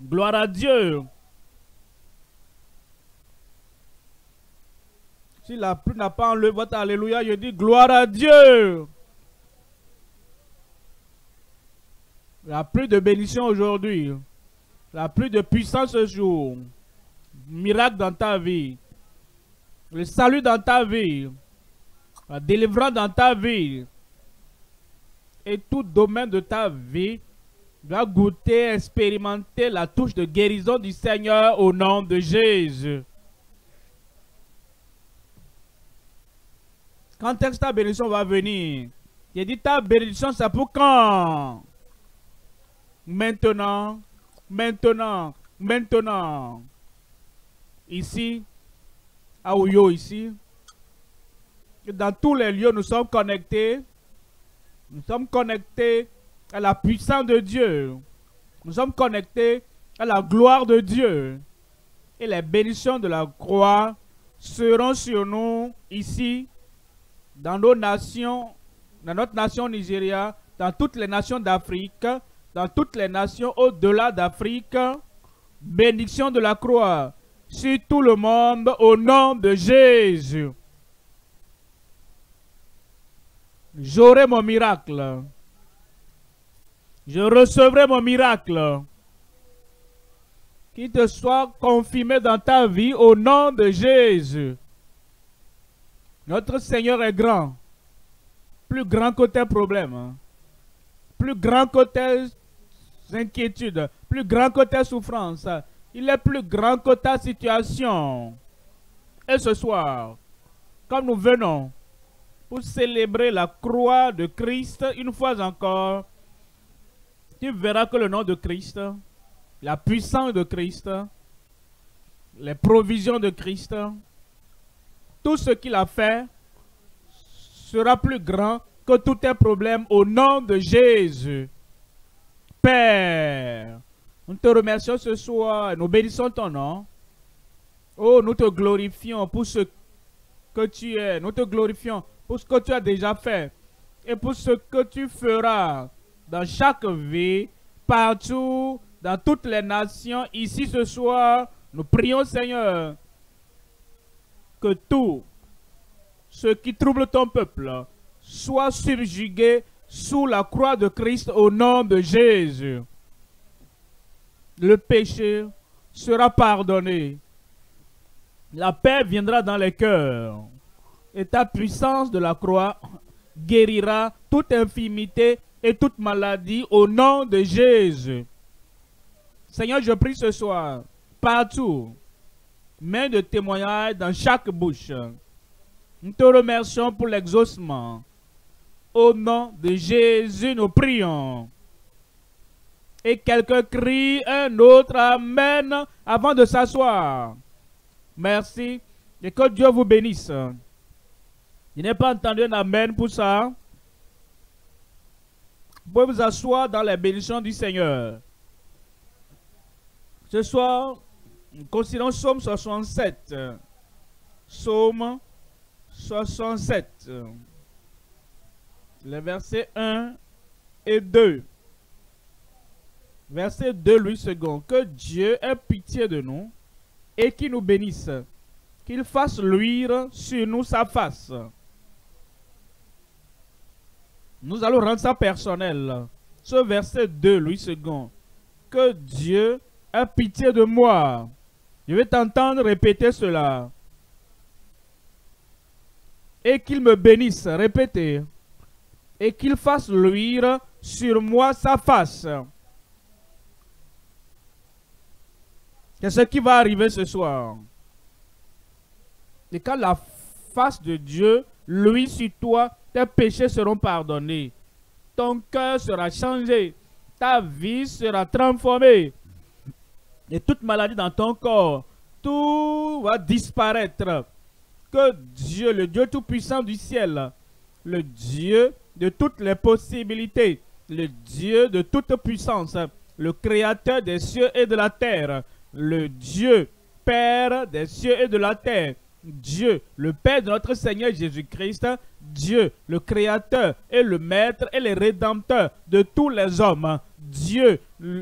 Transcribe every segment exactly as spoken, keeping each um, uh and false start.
Gloire à Dieu. Si la pluie n'a pas enlevé votre alléluia, je dis gloire à Dieu. La pluie de bénédiction aujourd'hui. La pluie de puissance ce jour. Miracle dans ta vie. Le salut dans ta vie. La délivrance dans ta vie. Et tout domaine de ta vie doit goûter, expérimenter la touche de guérison du Seigneur au nom de Jésus. Quand est-ce que ta bénédiction va venir? J'ai dit ta bénédiction, c'est pour quand? Maintenant, maintenant, maintenant. Ici, à Ouyo, ici. Dans tous les lieux, nous sommes connectés. Nous sommes connectés à la puissance de Dieu. Nous sommes connectés à la gloire de Dieu. Et les bénédictions de la croix seront sur nous ici, dans nos nations, dans notre nation Nigeria, dans toutes les nations d'Afrique, dans toutes les nations au-delà d'Afrique. Bénédiction de la croix sur tout le monde au nom de Jésus. J'aurai mon miracle. Je recevrai mon miracle. Qu'il te soit confirmé dans ta vie au nom de Jésus. Notre Seigneur est grand. Plus grand que tes problèmes. Plus grand que tes inquiétudes. Plus grand que tes souffrances. Il est plus grand que ta situation. Et ce soir, comme nous venons pour célébrer la croix de Christ une fois encore, tu verras que le nom de Christ, la puissance de Christ, les provisions de Christ, tout ce qu'il a fait sera plus grand que tous tes problèmes au nom de Jésus. Père, nous te remercions ce soir et nous bénissons ton nom. Oh, nous te glorifions pour ce que tu es. Nous te glorifions pour ce que tu as déjà fait et pour ce que tu feras dans chaque vie, partout, dans toutes les nations. Ici ce soir, nous prions, Seigneur, que tout ce qui trouble ton peuple soit subjugué sous la croix de Christ au nom de Jésus. Le péché sera pardonné. La paix viendra dans les cœurs. Et ta puissance de la croix guérira toute infirmité et toute maladie au nom de Jésus. Seigneur, je prie ce soir, partout, main de témoignage dans chaque bouche. Nous te remercions pour l'exaucement. Au nom de Jésus, nous prions. Et quelqu'un crie un autre Amen avant de s'asseoir. Merci et que Dieu vous bénisse. Je n'ai pas entendu un Amen pour ça. Vous pouvez vous asseoir dans les bénédictions du Seigneur. Ce soir, nous considérons Psaume soixante-sept. Psaume soixante-sept. Les versets un et deux. Verset deux, Louis second. Que Dieu ait pitié de nous et qu'il nous bénisse. Qu'il fasse luire sur nous sa face. Nous allons rendre ça personnel. Ce verset deux, Louis second. Que Dieu ait pitié de moi. Je vais t'entendre répéter cela. Et qu'il me bénisse. Répétez. Et qu'il fasse luire sur moi sa face. C'est ce qui va arriver ce soir. Et quand la face de Dieu luit sur toi, tes péchés seront pardonnés. Ton cœur sera changé. Ta vie sera transformée. Et toute maladie dans ton corps, tout va disparaître. Que Dieu, le Dieu tout-puissant du ciel, le Dieu de toutes les possibilités, le Dieu de toute puissance, le Créateur des cieux et de la terre, le Dieu, Père des cieux et de la terre, Dieu, le Père de notre Seigneur Jésus-Christ, Dieu, le Créateur et le Maître et le Rédempteur de tous les hommes, Dieu,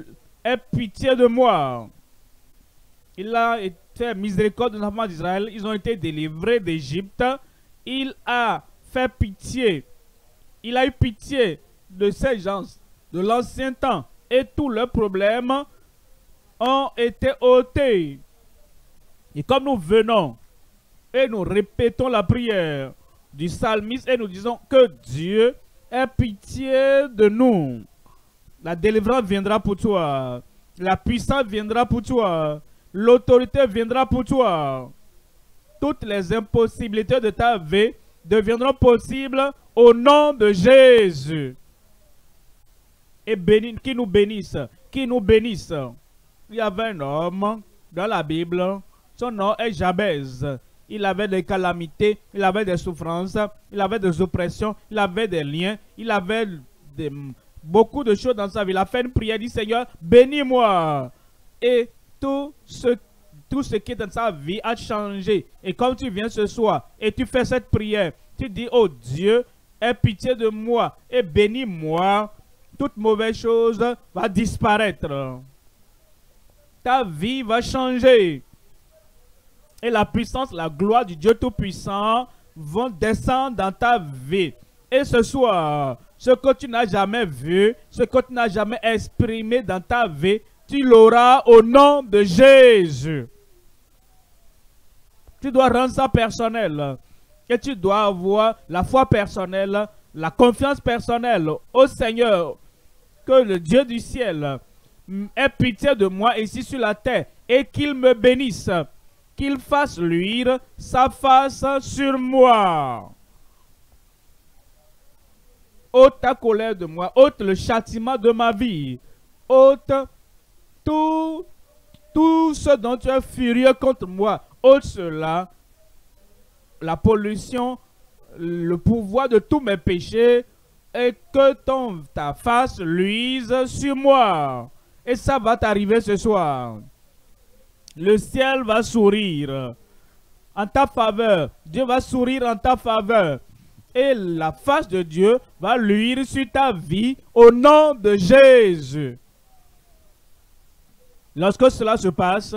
aie pitié de moi. Il a fait miséricorde aux enfants d'Israël. Ils ont été délivrés d'Égypte. Il a fait pitié. Il a eu pitié de ces gens de l'ancien temps. Et tous leurs problèmes ont été ôtés. Et comme nous venons et nous répétons la prière du psalmiste et nous disons que Dieu ait pitié de nous, la délivrance viendra pour toi. La puissance viendra pour toi. L'autorité viendra pour toi. Toutes les impossibilités de ta vie deviendront possibles au nom de Jésus. Et béni, qui nous bénisse, qui nous bénisse. Il y avait un homme dans la Bible, son nom est Jabez. Il avait des calamités, il avait des souffrances, il avait des oppressions, il avait des liens, il avait des, beaucoup de choses dans sa vie. Il a fait une prière, il dit Seigneur, bénis-moi. Et tout ce, tout ce qui est dans sa vie a changé. Et comme tu viens ce soir et tu fais cette prière, tu dis, oh Dieu, aie pitié de moi et bénis-moi, toute mauvaise chose va disparaître. Ta vie va changer. Et la puissance, la gloire du Dieu Tout-Puissant vont descendre dans ta vie. Et ce soir, ce que tu n'as jamais vu, ce que tu n'as jamais exprimé dans ta vie, tu l'auras au nom de Jésus. Tu dois rendre ça personnel. Et tu dois avoir la foi personnelle, la confiance personnelle au Seigneur. Que le Dieu du ciel ait pitié de moi ici sur la terre et qu'il me bénisse. Qu'il fasse luire sa face sur moi. Ôte ta colère de moi, ôte le châtiment de ma vie, ôte tout, tout ce dont tu es furieux contre moi, ôte cela, la pollution, le pouvoir de tous mes péchés, et que ton, ta face luise sur moi. Et ça va t'arriver ce soir. Le ciel va sourire en ta faveur. Dieu va sourire en ta faveur. Et la face de Dieu va luire sur ta vie au nom de Jésus. Lorsque cela se passe,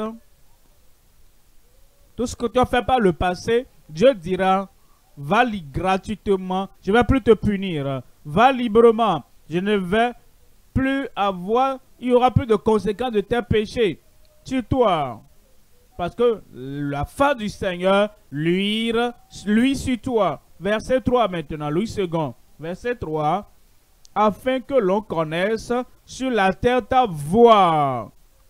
tout ce que tu as fait par le passé, Dieu dira, va gratuitement, je ne vais plus te punir. Va librement, je ne vais plus avoir, il n'y aura plus de conséquences de tes péchés sur toi. Parce que la face du Seigneur luire, lui sur toi. Verset trois maintenant, Louis second. Verset trois. Afin que l'on connaisse sur la terre ta voix.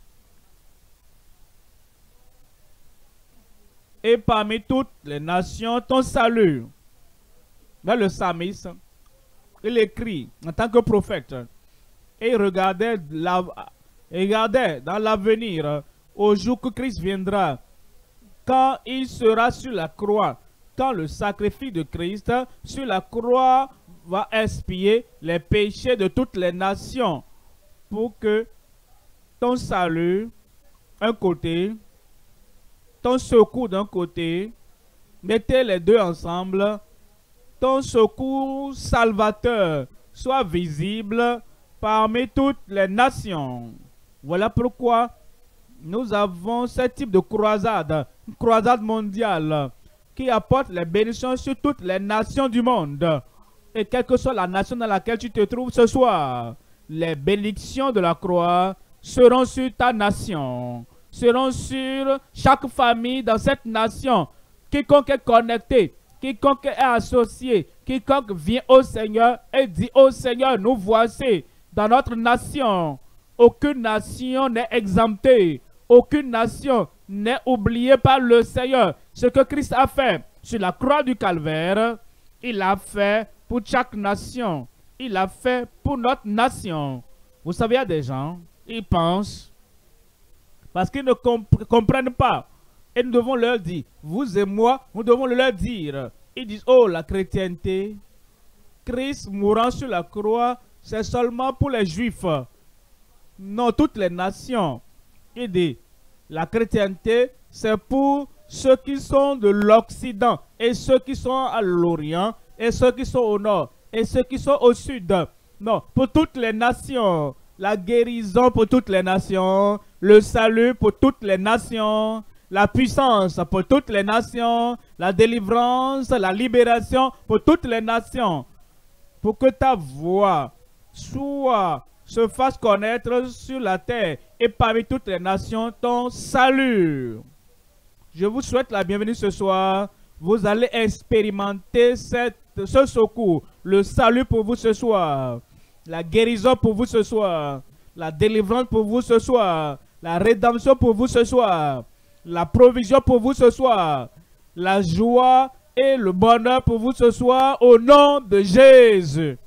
Et parmi toutes les nations ton salut. Là le psalmiste, il écrit en tant que prophète. Et il regardait, la, il regardait dans l'avenir. Au jour que Christ viendra, quand il sera sur la croix, quand le sacrifice de Christ sur la croix va expier les péchés de toutes les nations, pour que ton salut, un côté, ton secours d'un côté, mettez les deux ensemble, ton secours salvateur soit visible parmi toutes les nations. Voilà pourquoi nous avons ce type de croisade, une croisade mondiale qui apporte les bénédictions sur toutes les nations du monde. Et quelle que soit la nation dans laquelle tu te trouves ce soir, les bénédictions de la croix seront sur ta nation, seront sur chaque famille dans cette nation. Quiconque est connecté, quiconque est associé, quiconque vient au Seigneur et dit au Seigneur, nous voici dans notre nation. Aucune nation n'est exemptée. Aucune nation n'est oubliée par le Seigneur. Ce que Christ a fait sur la croix du Calvaire, il l'a fait pour chaque nation. Il l'a fait pour notre nation. Vous savez, il y a des gens, ils pensent, parce qu'ils ne comp comprennent pas. Et nous devons leur dire, vous et moi, nous devons leur dire. Ils disent, oh, la chrétienté, Christ mourant sur la croix, c'est seulement pour les Juifs. Non, toutes les nations. Il dit, la chrétienté, c'est pour ceux qui sont de l'Occident, et ceux qui sont à l'Orient, et ceux qui sont au Nord, et ceux qui sont au Sud. Non, pour toutes les nations. la guérison pour toutes les nations, le salut pour toutes les nations, la puissance pour toutes les nations, la délivrance, la libération pour toutes les nations, pour que ta voix soit, se fasse connaître sur la terre et parmi toutes les nations ton salut. Je vous souhaite la bienvenue ce soir. Vous allez expérimenter cette, ce secours, le salut pour vous ce soir, la guérison pour vous ce soir, la délivrance pour vous ce soir, la rédemption pour vous ce soir, la provision pour vous ce soir, la joie et le bonheur pour vous ce soir au nom de Jésus.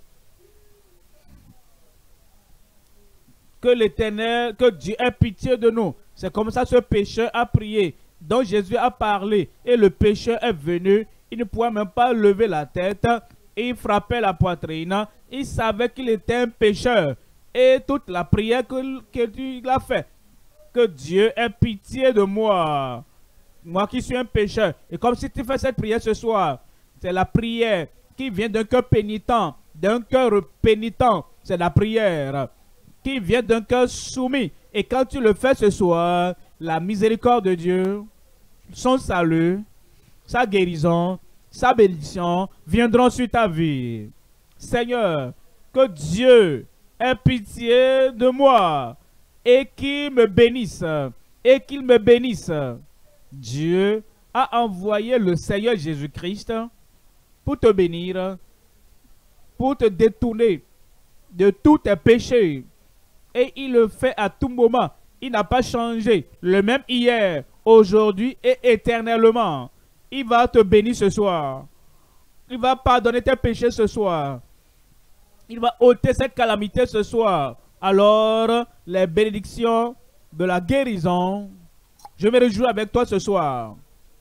Que l'Éternel, que Dieu ait pitié de nous. C'est comme ça ce pécheur a prié, dont Jésus a parlé, et le pécheur est venu. Il ne pouvait même pas lever la tête, et il frappait la poitrine. Il savait qu'il était un pécheur. Et toute la prière que, que tu l'as fait, que Dieu ait pitié de moi, moi qui suis un pécheur. Et comme si tu fais cette prière ce soir, c'est la prière qui vient d'un cœur pénitent, d'un cœur pénitent. C'est la prière qui vient d'un cœur soumis. Et quand tu le fais ce soir, la miséricorde de Dieu, son salut, sa guérison, sa bénédiction viendront sur ta vie. Seigneur, que Dieu ait pitié de moi et qu'il me bénisse, et qu'il me bénisse. Dieu a envoyé le Seigneur Jésus-Christ pour te bénir, pour te détourner de tous tes péchés. Et il le fait à tout moment. Il n'a pas changé. Le même hier, aujourd'hui et éternellement. Il va te bénir ce soir. Il va pardonner tes péchés ce soir. Il va ôter cette calamité ce soir. Alors, les bénédictions de la guérison, je me réjouis avec toi ce soir.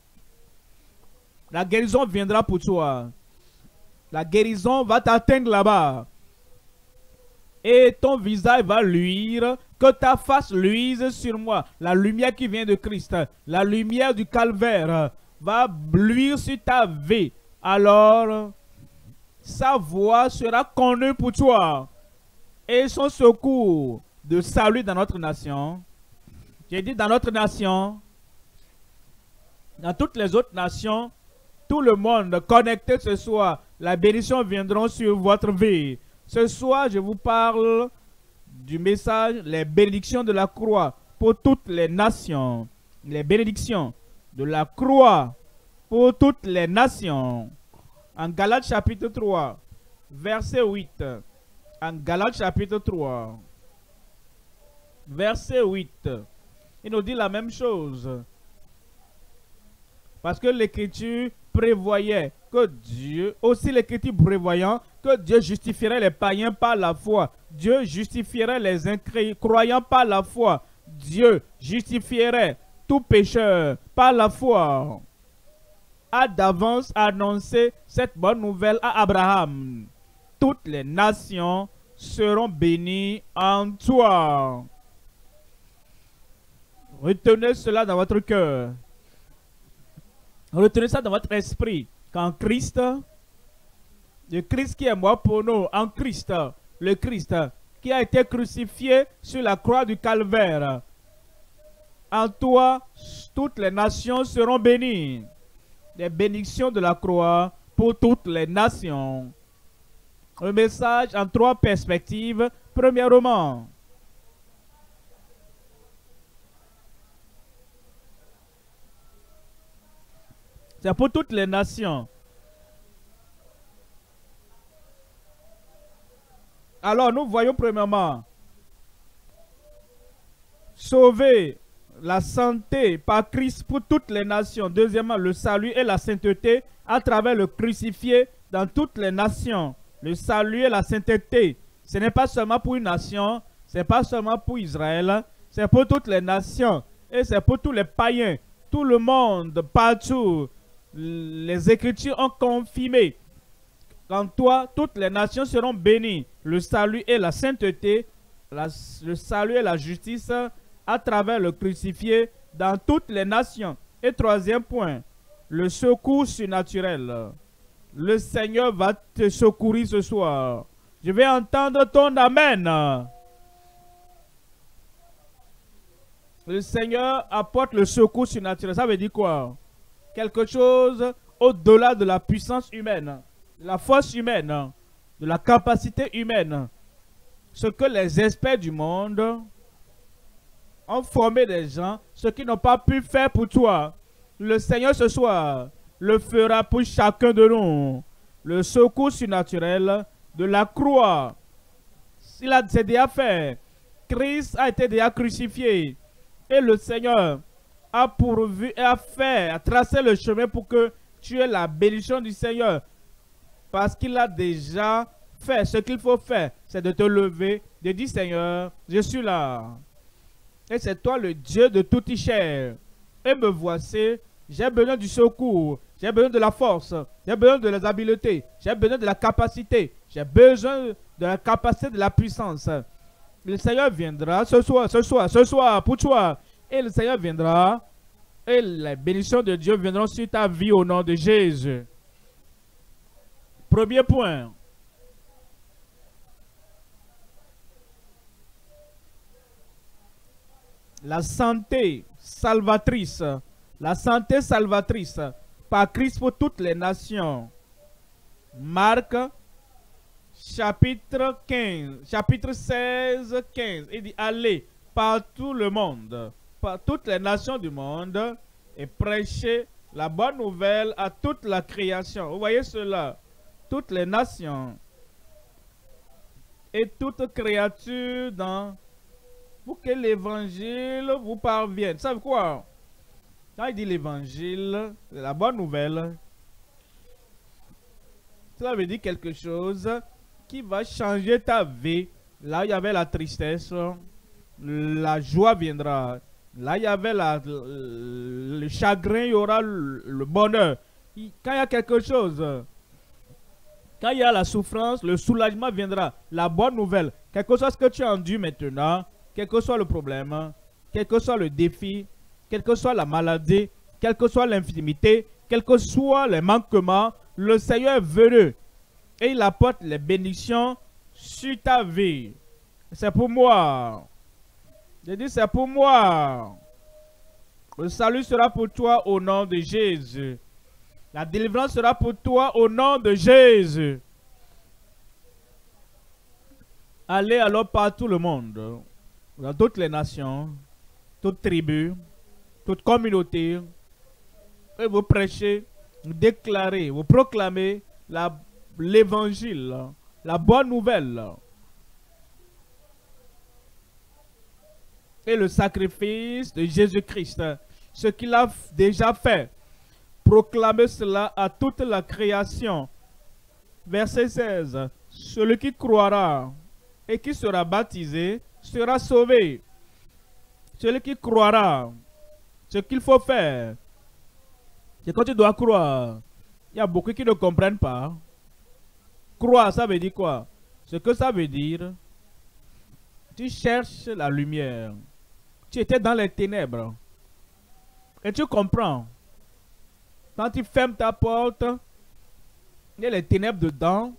La guérison viendra pour toi. La guérison va t'atteindre là-bas. Et ton visage va luire, que ta face luise sur moi. La lumière qui vient de Christ, la lumière du calvaire va luire sur ta vie. Alors, sa voix sera connue pour toi. Et son secours de salut dans notre nation. J'ai dit dans notre nation, dans toutes les autres nations, tout le monde connecté ce soir, la bénédiction viendra sur votre vie. Ce soir, je vous parle du message, les bénédictions de la croix pour toutes les nations. Les bénédictions de la croix pour toutes les nations. En Galates chapitre trois, verset huit. En Galates chapitre trois, verset huit. Il nous dit la même chose. Parce que l'Écriture prévoyait que Dieu, aussi l'Écriture prévoyant que Dieu justifierait les païens par la foi. Dieu justifierait les incroyants par la foi. Dieu justifierait tout pécheur par la foi. A d'avance annoncé cette bonne nouvelle à Abraham. Toutes les nations seront bénies en toi. Retenez cela dans votre cœur. Retenez ça dans votre esprit. Qu'en Christ, le Christ qui est mort pour nous, en Christ, le Christ qui a été crucifié sur la croix du calvaire. En toi, toutes les nations seront bénies. Les bénédictions de la croix pour toutes les nations. Un message en trois perspectives. Premièrement, c'est pour toutes les nations. Alors, nous voyons premièrement, sauver la santé par Christ pour toutes les nations. Deuxièmement, le salut et la sainteté à travers le crucifié dans toutes les nations. Le salut et la sainteté, ce n'est pas seulement pour une nation, ce n'est pas seulement pour Israël, c'est pour toutes les nations et c'est pour tous les païens, tout le monde, partout. Les Écritures ont confirmé qu'en toi, toutes les nations seront bénies. Le salut et la sainteté, la, le salut et la justice à travers le crucifié dans toutes les nations. Et troisième point, le secours surnaturel. Le Seigneur va te secourir ce soir. Je vais entendre ton amen. Le Seigneur apporte le secours surnaturel. Ça veut dire quoi? Quelque chose au-delà de la puissance humaine, de la force humaine, de la capacité humaine. Ce que les experts du monde ont formé des gens, ce qu'ils n'ont pas pu faire pour toi. Le Seigneur ce soir le fera pour chacun de nous. Le secours surnaturel de la croix. Il a c'est déjà fait. Christ a été déjà crucifié. Et le Seigneur a pourvu et a fait, a tracé le chemin pour que tu aies la bénédiction du Seigneur. Parce qu'il a déjà fait ce qu'il faut faire. C'est de te lever, de dire Seigneur, je suis là. Et c'est toi le Dieu de toute chair. Et me voici, j'ai besoin du secours. J'ai besoin de la force. J'ai besoin de la habiletés. J'ai besoin de la capacité. J'ai besoin de la capacité de la puissance. Le Seigneur viendra ce soir, ce soir, ce soir pour toi. Et le Seigneur viendra. Et les bénédictions de Dieu viendront sur ta vie au nom de Jésus. Premier point. La santé salvatrice. La santé salvatrice par Christ pour toutes les nations. Marc chapitre quinze, chapitre seize, quinze. Il dit allez par tout le monde, par toutes les nations du monde et prêchez la bonne nouvelle à toute la création. Vous voyez cela? Toutes les nations et toute créature dans pour que l'évangile vous parvienne. Vous savez quoi? Quand il dit l'évangile, la bonne nouvelle, cela veut dire quelque chose qui va changer ta vie. Là, il y avait la tristesse, la joie viendra. Là, il y avait la, le, le chagrin, il y aura le, le bonheur. Quand il y a quelque chose, quand il y a la souffrance, le soulagement viendra. La bonne nouvelle, quel que soit ce que tu as enduit maintenant, quel que soit le problème, quel que soit le défi, quelle que soit la maladie, quelle que soit l'infirmité, quels que soient les manquements, le Seigneur est venu et il apporte les bénédictions sur ta vie. C'est pour moi. Je dis c'est pour moi. Le salut sera pour toi au nom de Jésus. La délivrance sera pour toi au nom de Jésus. Allez alors par tout le monde, dans toutes les nations, toutes tribus, toute communauté, et vous prêchez, vous déclarez, vous proclamez l'évangile, la, la bonne nouvelle. Et le sacrifice de Jésus-Christ, ce qu'il a déjà fait. Proclamez cela à toute la création. Verset seize. Celui qui croira et qui sera baptisé sera sauvé. Celui qui croira, ce qu'il faut faire, c'est quand tu dois croire. Il y a beaucoup qui ne comprennent pas. Croire, ça veut dire quoi? Ce que ça veut dire, tu cherches la lumière. Tu étais dans les ténèbres. Et tu comprends. Quand tu fermes ta porte, il y a les ténèbres dedans.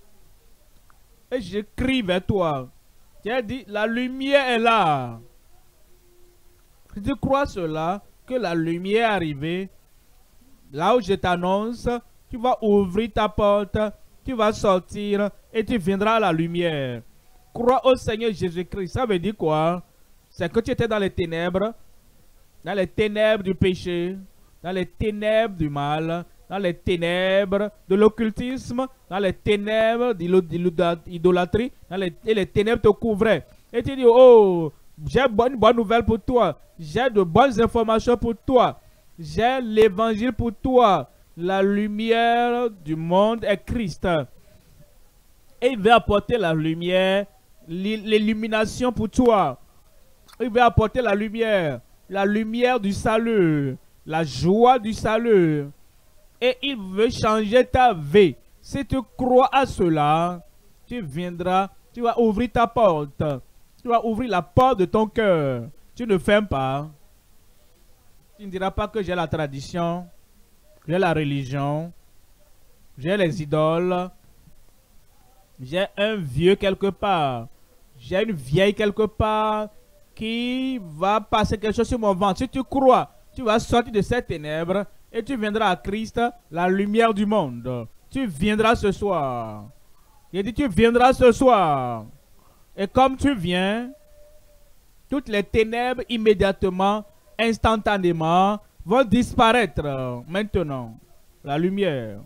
Et je crie vers toi. Tu as dit, la lumière est là. Si tu crois cela, que la lumière est arrivée, là où je t'annonce, tu vas ouvrir ta porte, tu vas sortir et tu viendras à la lumière. Crois au Seigneur Jésus-Christ. Ça veut dire quoi? C'est que tu étais dans les ténèbres, dans les ténèbres du péché, dans les ténèbres du mal, dans les ténèbres de l'occultisme, dans les ténèbres de l'idolâtrie, et les ténèbres te couvraient. Et tu dis, oh, j'ai une bonne, bonne nouvelle pour toi. J'ai de bonnes informations pour toi. J'ai l'évangile pour toi. La lumière du monde est Christ. Et il veut apporter la lumière, l'illumination pour toi. Il veut apporter la lumière, la lumière du salut, la joie du salut. Et il veut changer ta vie. Si tu crois à cela, tu viendras, tu vas ouvrir ta porte. Tu vas ouvrir la porte de ton cœur. Tu ne fermes pas. Tu ne diras pas que j'ai la tradition, j'ai la religion, j'ai les idoles, j'ai un vieux quelque part, j'ai une vieille quelque part qui va passer quelque chose sur mon ventre. Si tu crois, tu vas sortir de ces ténèbres et tu viendras à Christ, la lumière du monde. Tu viendras ce soir. Il dit, tu viendras ce soir. Et comme tu viens, toutes les ténèbres immédiatement, instantanément, vont disparaître maintenant. La lumière.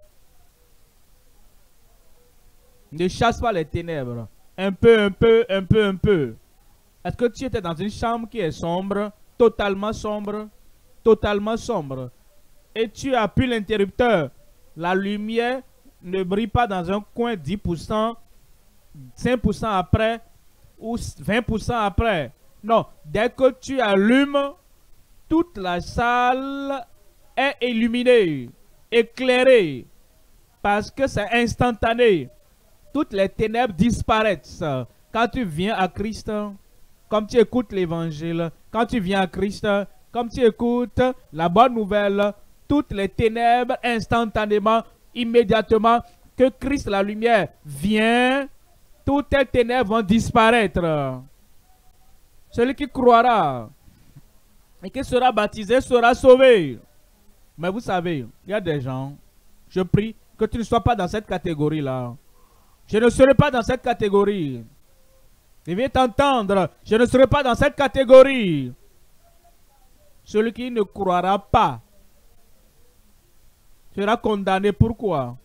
Ne chasse pas les ténèbres. Un peu, un peu, un peu, un peu. Est-ce que tu étais dans une chambre qui est sombre, totalement sombre, totalement sombre, et tu appuies l'interrupteur, la lumière ne brille pas dans un coin dix pour cent, cinq pour cent après, ou vingt pour cent après. Non, dès que tu allumes, toute la salle est illuminée, éclairée, parce que c'est instantané. Toutes les ténèbres disparaissent. Quand tu viens à Christ, comme tu écoutes l'évangile, quand tu viens à Christ, comme tu écoutes la bonne nouvelle, toutes les ténèbres instantanément, immédiatement, que Christ, la lumière, vient, toutes les ténèbres vont disparaître. Celui qui croira et qui sera baptisé sera sauvé. Mais vous savez, il y a des gens, je prie que tu ne sois pas dans cette catégorie-là. Je ne serai pas dans cette catégorie. Je viens t'entendre. Je ne serai pas dans cette catégorie. Celui qui ne croira pas sera condamné. Pourquoi?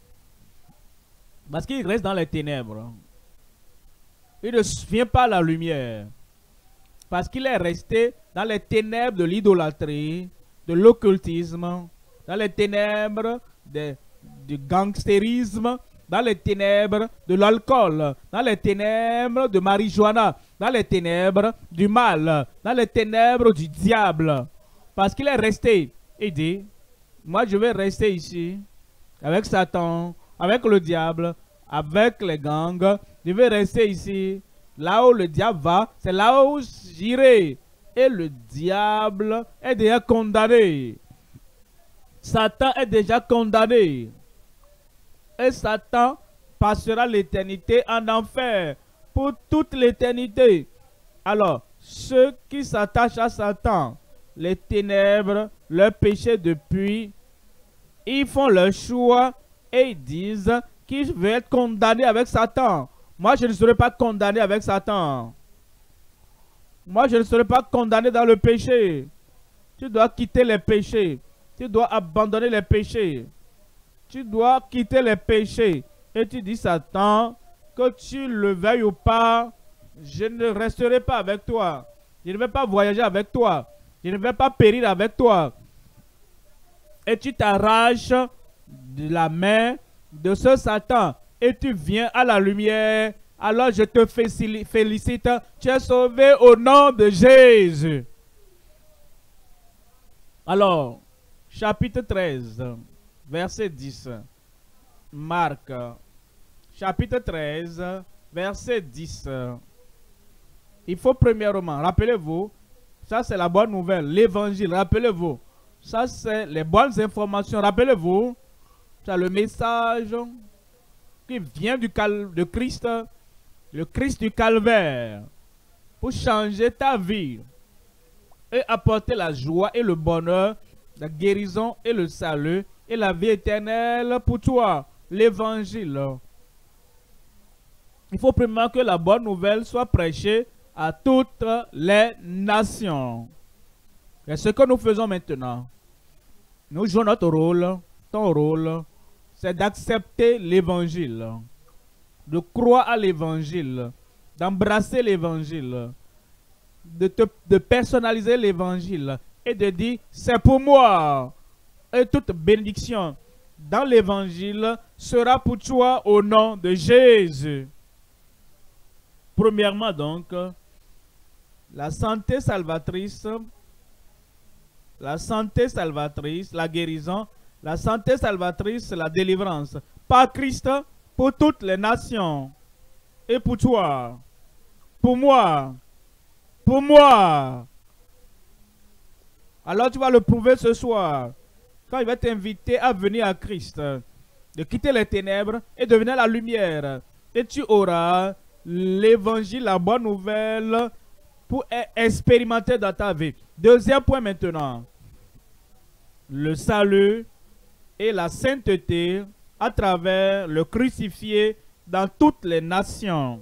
Parce qu'il reste dans les ténèbres. Il ne vient pas à la lumière. Parce qu'il est resté dans les ténèbres de l'idolâtrie, de l'occultisme, dans les ténèbres de, du gangstérisme, dans les ténèbres de l'alcool, dans les ténèbres de marijuana, dans les ténèbres du mal, dans les ténèbres du diable. Parce qu'il est resté. Il dit, moi je vais rester ici, avec Satan, avec le diable, avec les gangs. Je vais rester ici. Là où le diable va, c'est là où j'irai. Et le diable est déjà condamné. Satan est déjà condamné. Et Satan passera l'éternité en enfer pour toute l'éternité. Alors, ceux qui s'attachent à Satan, les ténèbres, leur péché depuis, ils font leur choix et ils disent qu'ils veulent être condamnés avec Satan. Moi, je ne serai pas condamné avec Satan. Moi, je ne serai pas condamné dans le péché. Tu dois quitter les péchés. Tu dois abandonner les péchés. Tu dois quitter les péchés. Et tu dis, Satan, que tu le veuilles ou pas, je ne resterai pas avec toi. Je ne vais pas voyager avec toi. Je ne vais pas périr avec toi. Et tu t'arraches de la main de ce Satan. Et tu viens à la lumière. Alors je te félicite. Tu es sauvé au nom de Jésus. Alors, chapitre treize. Verset dix. Marc, chapitre treize, verset dix. Il faut premièrement, rappelez-vous, ça c'est la bonne nouvelle, l'évangile, rappelez-vous. Ça c'est les bonnes informations, rappelez-vous. C'est le message qui vient du cal de Christ, le Christ du calvaire, pour changer ta vie et apporter la joie et le bonheur, la guérison et le salut et la vie éternelle pour toi, l'évangile. Il faut premièrement que la bonne nouvelle soit prêchée à toutes les nations. Et ce que nous faisons maintenant, nous jouons notre rôle, ton rôle, c'est d'accepter l'évangile, de croire à l'évangile, d'embrasser l'évangile, de, te, de personnaliser l'évangile et de dire, c'est pour moi. Et toute bénédiction dans l'évangile sera pour toi au nom de Jésus. Premièrement donc, la santé salvatrice, la santé salvatrice, la guérison, la santé salvatrice, la délivrance, par Christ, pour toutes les nations, et pour toi, pour moi, pour moi. Alors tu vas le prouver ce soir. Quand il va t'inviter à venir à Christ, de quitter les ténèbres et de venir à la lumière. Et tu auras l'évangile, la bonne nouvelle, pour e- expérimenter dans ta vie. Deuxième point maintenant. Le salut et la sainteté à travers le crucifié dans toutes les nations.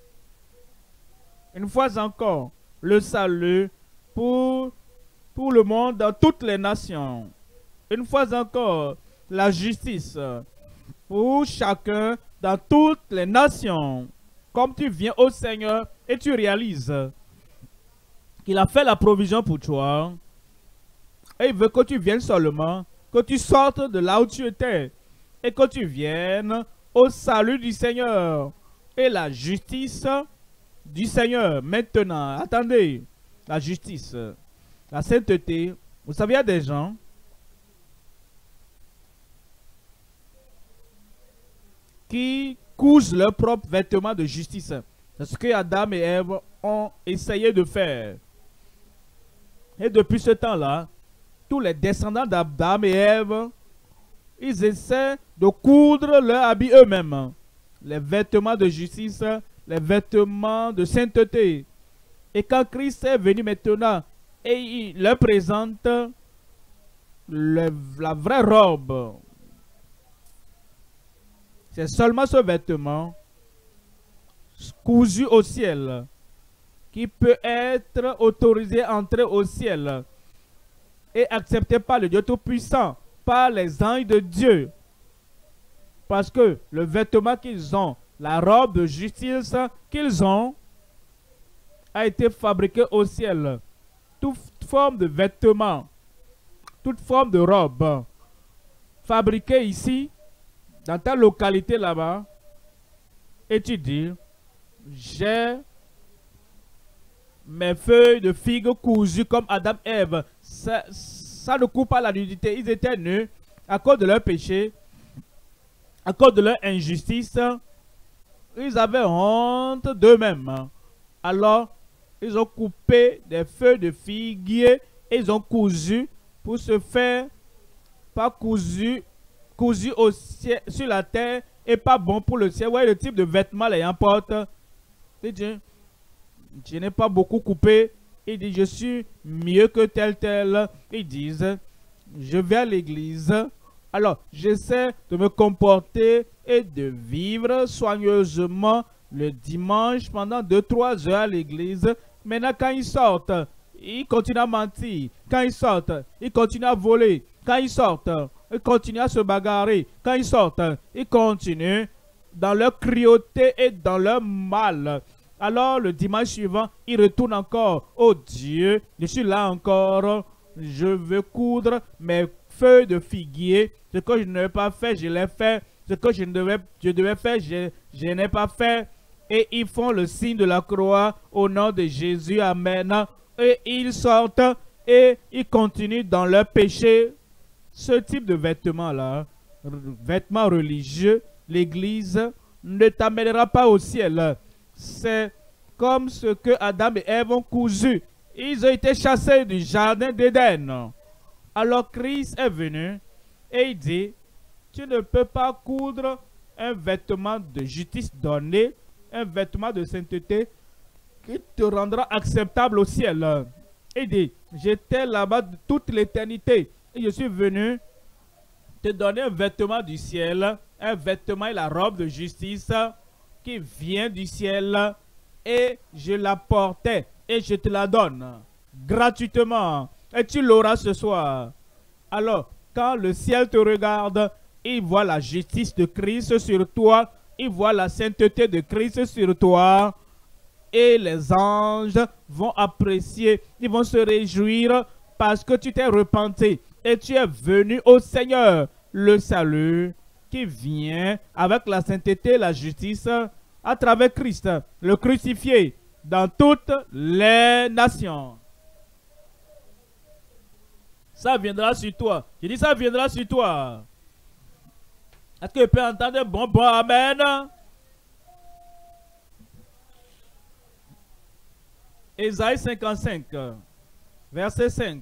Une fois encore, le salut pour, pour le monde dans toutes les nations. Une fois encore, la justice pour chacun dans toutes les nations. Comme tu viens au Seigneur et tu réalises qu'il a fait la provision pour toi, et il veut que tu viennes seulement, que tu sortes de là où tu étais, et que tu viennes au salut du Seigneur et la justice du Seigneur. Maintenant, attendez, la justice, la sainteté. Vous savez, il y a des gens qui cousent leurs propres vêtements de justice. C'est ce que Adam et Ève ont essayé de faire. Et depuis ce temps-là, tous les descendants d'Adam et Ève, ils essaient de coudre leur habit eux-mêmes. Les vêtements de justice, les vêtements de sainteté. Et quand Christ est venu maintenant et il leur présente le, la vraie robe, c'est seulement ce vêtement cousu au ciel qui peut être autorisé à entrer au ciel et accepté par le Dieu Tout-Puissant, par les anges de Dieu. Parce que le vêtement qu'ils ont, la robe de justice qu'ils ont, a été fabriqué au ciel. Toute forme de vêtement, toute forme de robe fabriquée ici, dans ta localité là-bas, et tu dis, j'ai mes feuilles de figues cousues comme Adam et Ève. Ça, ça ne coupe pas la nudité. Ils étaient nus à cause de leur péché, à cause de leur injustice. Ils avaient honte d'eux-mêmes. Alors, ils ont coupé des feuilles de figuier et ils ont cousu pour se faire, pas cousu, cousu au ciel, sur la terre et pas bon pour le ciel. Voyez le type de vêtements les importe. Il dit, je n'ai pas beaucoup coupé. Il dit, je suis mieux que tel tel. Ils disent, je vais à l'église. Alors, j'essaie de me comporter et de vivre soigneusement le dimanche pendant deux trois heures à l'église. Maintenant, quand ils sortent, ils continuent à mentir. Quand ils sortent, ils continuent à voler. Quand ils sortent, ils continuent à se bagarrer. Quand ils sortent, ils continuent dans leur cruauté et dans leur mal. Alors, le dimanche suivant, ils retournent encore. Oh Dieu, je suis là encore. Je veux coudre mes feuilles de figuier. Ce que je n'ai pas fait, je l'ai fait. Ce que je devais, je devais faire, je, je n'ai pas fait. Et ils font le signe de la croix au nom de Jésus. Amen. Et ils sortent et ils continuent dans leur péché. Ce type de vêtements-là, vêtements religieux, l'Église ne t'amènera pas au ciel. C'est comme ce que Adam et Ève ont cousu. Ils ont été chassés du jardin d'Éden. Alors Christ est venu et il dit, tu ne peux pas coudre un vêtement de justice donné, un vêtement de sainteté qui te rendra acceptable au ciel. Il dit, j'étais là-bas de toute l'éternité et je suis venu te donner un vêtement du ciel, un vêtement et la robe de justice qui vient du ciel et je la portais et je te la donne gratuitement et tu l'auras ce soir. Alors, quand le ciel te regarde, il voit la justice de Christ sur toi, il voit la sainteté de Christ sur toi et les anges vont apprécier, ils vont se réjouir parce que tu t'es repenti et tu es venu au Seigneur. Le salut qui vient avec la sainteté, la justice à travers Christ, le crucifié dans toutes les nations. Ça viendra sur toi. Je dis ça viendra sur toi. Est-ce que je peux entendre un bon bon amen? Ésaïe cinquante-cinq, verset cinq.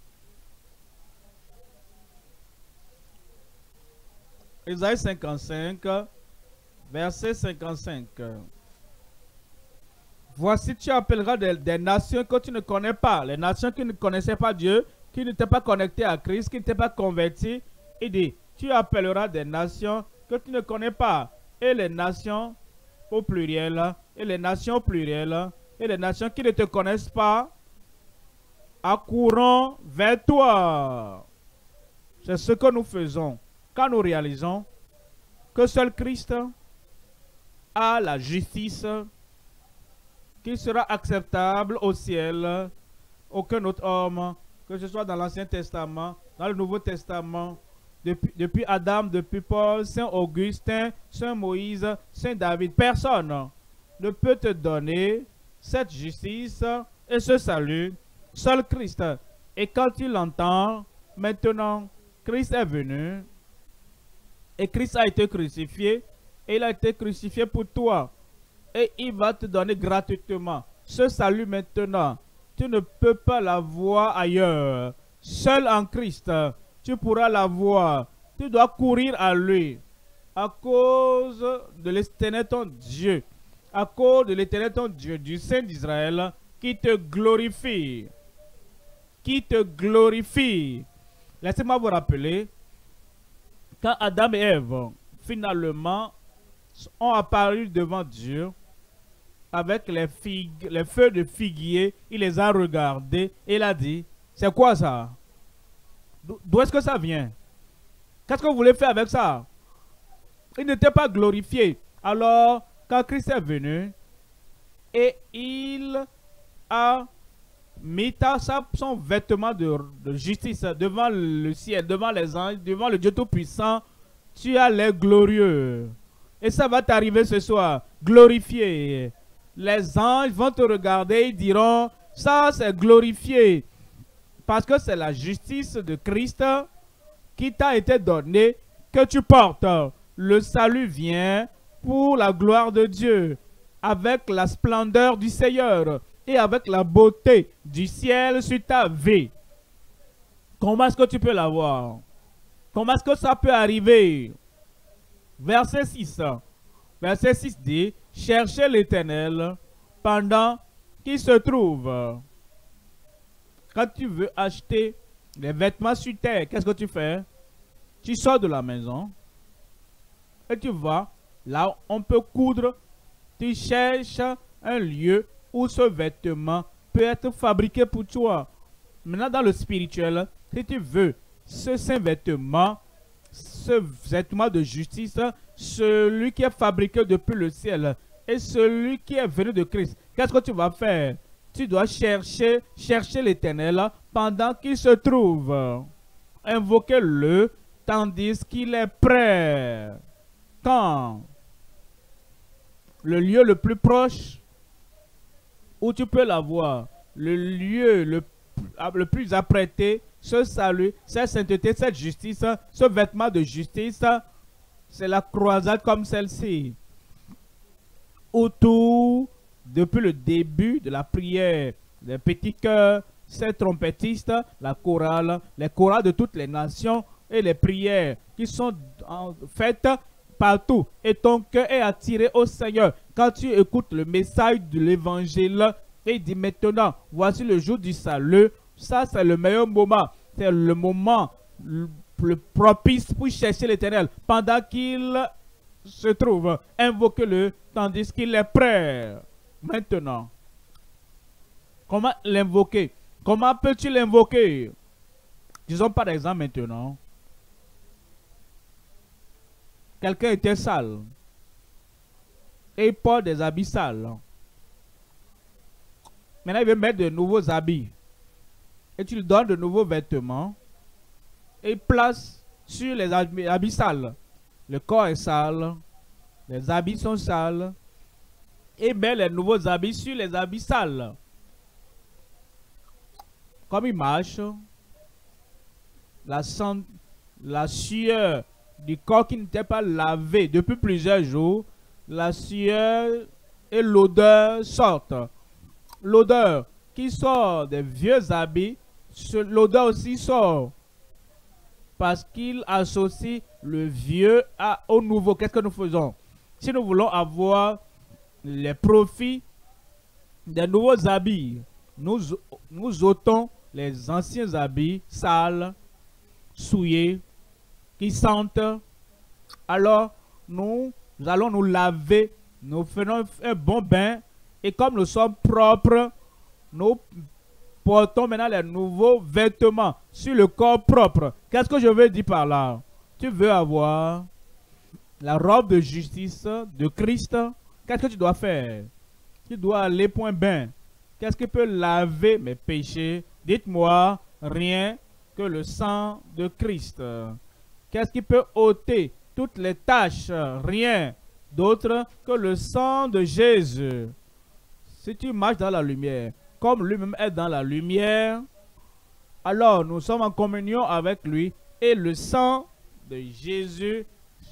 Ésaïe cinquante-cinq, verset cinquante-cinq. Voici, tu appelleras des, des nations que tu ne connais pas, les nations qui ne connaissaient pas Dieu, qui n'étaient pas connectées à Christ, qui n'étaient pas converties. Il dit, tu appelleras des nations que tu ne connais pas, et les nations au pluriel, et les nations au pluriel, et les nations qui ne te connaissent pas, accourront vers toi. C'est ce que nous faisons quand nous réalisons que seul Christ a la justice qui sera acceptable au ciel. Aucun autre homme, que ce soit dans l'Ancien Testament, dans le Nouveau Testament, depuis, depuis Adam, depuis Paul, Saint Augustin, Saint Moïse, Saint David, personne ne peut te donner cette justice et ce salut. Seul Christ. Et quand tu l'entends, maintenant, Christ est venu et Christ a été crucifié et il a été crucifié pour toi. Et il va te donner gratuitement ce salut maintenant. Tu ne peux pas l'avoir ailleurs. Seul en Christ, tu pourras l'avoir. Tu dois courir à lui. À cause de l'Éternel ton Dieu. À cause de l'Éternel ton Dieu, du Saint d'Israël, qui te glorifie. Qui te glorifie. Laissez-moi vous rappeler, quand Adam et Ève, finalement, ont apparu devant Dieu, avec les, figues, les feux de figuier, il les a regardés et il a dit, c'est quoi ça? D'où est-ce que ça vient? Qu'est-ce que vous voulez faire avec ça? Il n'était pas glorifié. Alors, quand Christ est venu, et il a mis son vêtement de, de justice devant le ciel, devant les anges, devant le Dieu Tout-Puissant, tu as l'air glorieux. Et ça va t'arriver ce soir, glorifié. Les anges vont te regarder et diront, ça c'est glorifié. Parce que c'est la justice de Christ qui t'a été donnée, que tu portes. Le salut vient pour la gloire de Dieu, avec la splendeur du Seigneur et avec la beauté du ciel sur ta vie. Comment est-ce que tu peux l'avoir? Comment est-ce que ça peut arriver? Verset six. Verset six dit, cherchez l'Éternel pendant qu'il se trouve. Quand tu veux acheter des vêtements sur terre, qu'est-ce que tu fais? Tu sors de la maison et tu vas là où on peut coudre. Tu cherches un lieu où ce vêtement peut être fabriqué pour toi. Maintenant, dans le spirituel, si tu veux ce saint vêtement, ce vêtement de justice, celui qui est fabriqué depuis le ciel et celui qui est venu de Christ, qu'est-ce que tu vas faire? Tu dois chercher, chercher l'Éternel pendant qu'il se trouve. Invoquez-le tandis qu'il est prêt. Quand? Le lieu le plus proche où tu peux l'avoir, le lieu le, le plus apprêté, ce salut, cette sainteté, cette justice, ce vêtement de justice, c'est la croisade comme celle-ci. Autour, depuis le début de la prière, les petits chœurs, ces trompettistes, la chorale, les chorales de toutes les nations et les prières qui sont faites partout. Et ton cœur est attiré au Seigneur. Quand tu écoutes le message de l'évangile et il dit maintenant, voici le jour du salut, ça c'est le meilleur moment. C'est le moment le, le propice pour chercher l'Éternel pendant qu'il se trouve. Invoque-le tandis qu'il est prêt. Maintenant, comment l'invoquer? Comment peux-tu l'invoquer? Disons par exemple maintenant, quelqu'un était sale et il porte des habits sales. Maintenant, il veut mettre de nouveaux habits et tu lui donnes de nouveaux vêtements et il place sur les habits sales. Le corps est sale, les habits sont sales et met les nouveaux habits sur les habits sales. Comme il marche, la, sang, la sueur du corps qui n'était pas lavé depuis plusieurs jours, la sueur et l'odeur sortent. L'odeur qui sort des vieux habits, l'odeur aussi sort. Parce qu'il associe le vieux à, au nouveau. Qu'est-ce que nous faisons? Si nous voulons avoir les profits des nouveaux habits. Nous, nous ôtons les anciens habits sales, souillés, qui sentent. Alors, nous, nous allons nous laver, nous faisons un bon bain, et comme nous sommes propres, nous portons maintenant les nouveaux vêtements sur le corps propre. Qu'est-ce que je veux dire par là? Tu veux avoir la robe de justice de Christ. Qu'est-ce que tu dois faire? Tu dois aller point bain. Qu'est-ce qui peut laver mes péchés? Dites-moi, rien que le sang de Christ. Qu'est-ce qui peut ôter toutes les taches? Rien d'autre que le sang de Jésus. Si tu marches dans la lumière, comme lui-même est dans la lumière, alors nous sommes en communion avec lui et le sang de Jésus,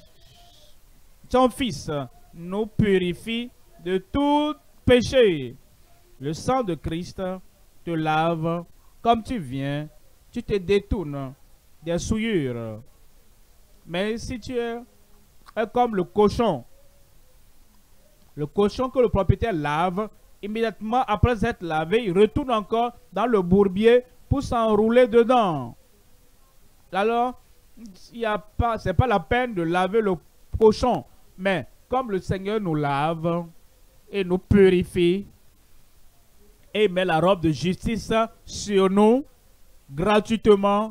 son Fils, nous purifie de tout péché. Le sang de Christ te lave comme tu viens, tu te détournes des souillures. Mais si tu es, es comme le cochon, le cochon que le propriétaire lave, immédiatement après être lavé, il retourne encore dans le bourbier pour s'enrouler dedans. Alors, il y a pas, c'est pas la peine de laver le cochon. Mais comme le Seigneur nous lave et nous purifie et met la robe de justice sur nous gratuitement,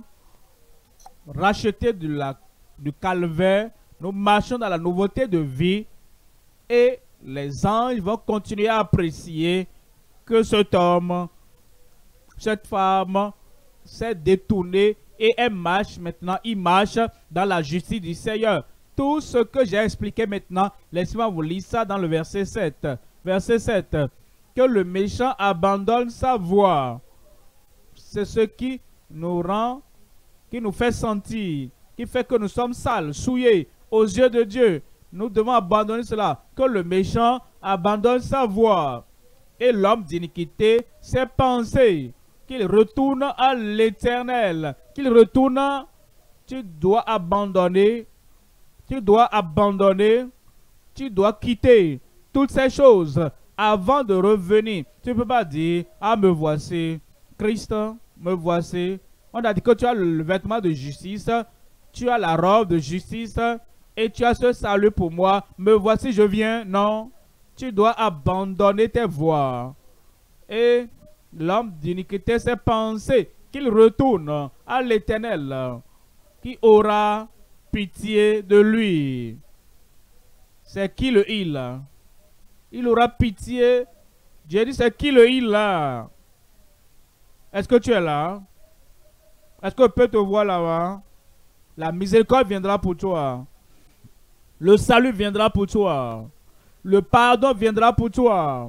racheté de la, du calvaire, nous marchons dans la nouveauté de vie et les anges vont continuer à apprécier que cet homme, cette femme s'est détourné et elle marche maintenant, il marche dans la justice du Seigneur. Tout ce que j'ai expliqué maintenant, laissez-moi vous lire ça dans le verset sept. Verset sept. Que le méchant abandonne sa voie. C'est ce qui nous rend, qui nous fait sentir, qui fait que nous sommes sales, souillés aux yeux de Dieu. Nous devons abandonner cela. Que le méchant abandonne sa voie. Et l'homme d'iniquité ses pensées. Qu'il retourne à l'Éternel. Qu'il retourne. Tu dois abandonner. Tu dois abandonner. Tu dois quitter toutes ces choses avant de revenir. Tu ne peux pas dire, ah me voici, Christ, me voici. On a dit que tu as le vêtement de justice. Tu as la robe de justice. Et tu as ce salut pour moi. Me voici, je viens. Non. Tu dois abandonner tes voies. Et l'homme d'iniquité s'est pensé qu'il retourne à l'Éternel, qui aura pitié de lui. C'est qui le il? Il aura pitié. Dieu dit, c'est qui le il là? Est-ce que tu es là? Est-ce que je peux te voir là-bas? La miséricorde viendra pour toi. Le salut viendra pour toi. Le pardon viendra pour toi.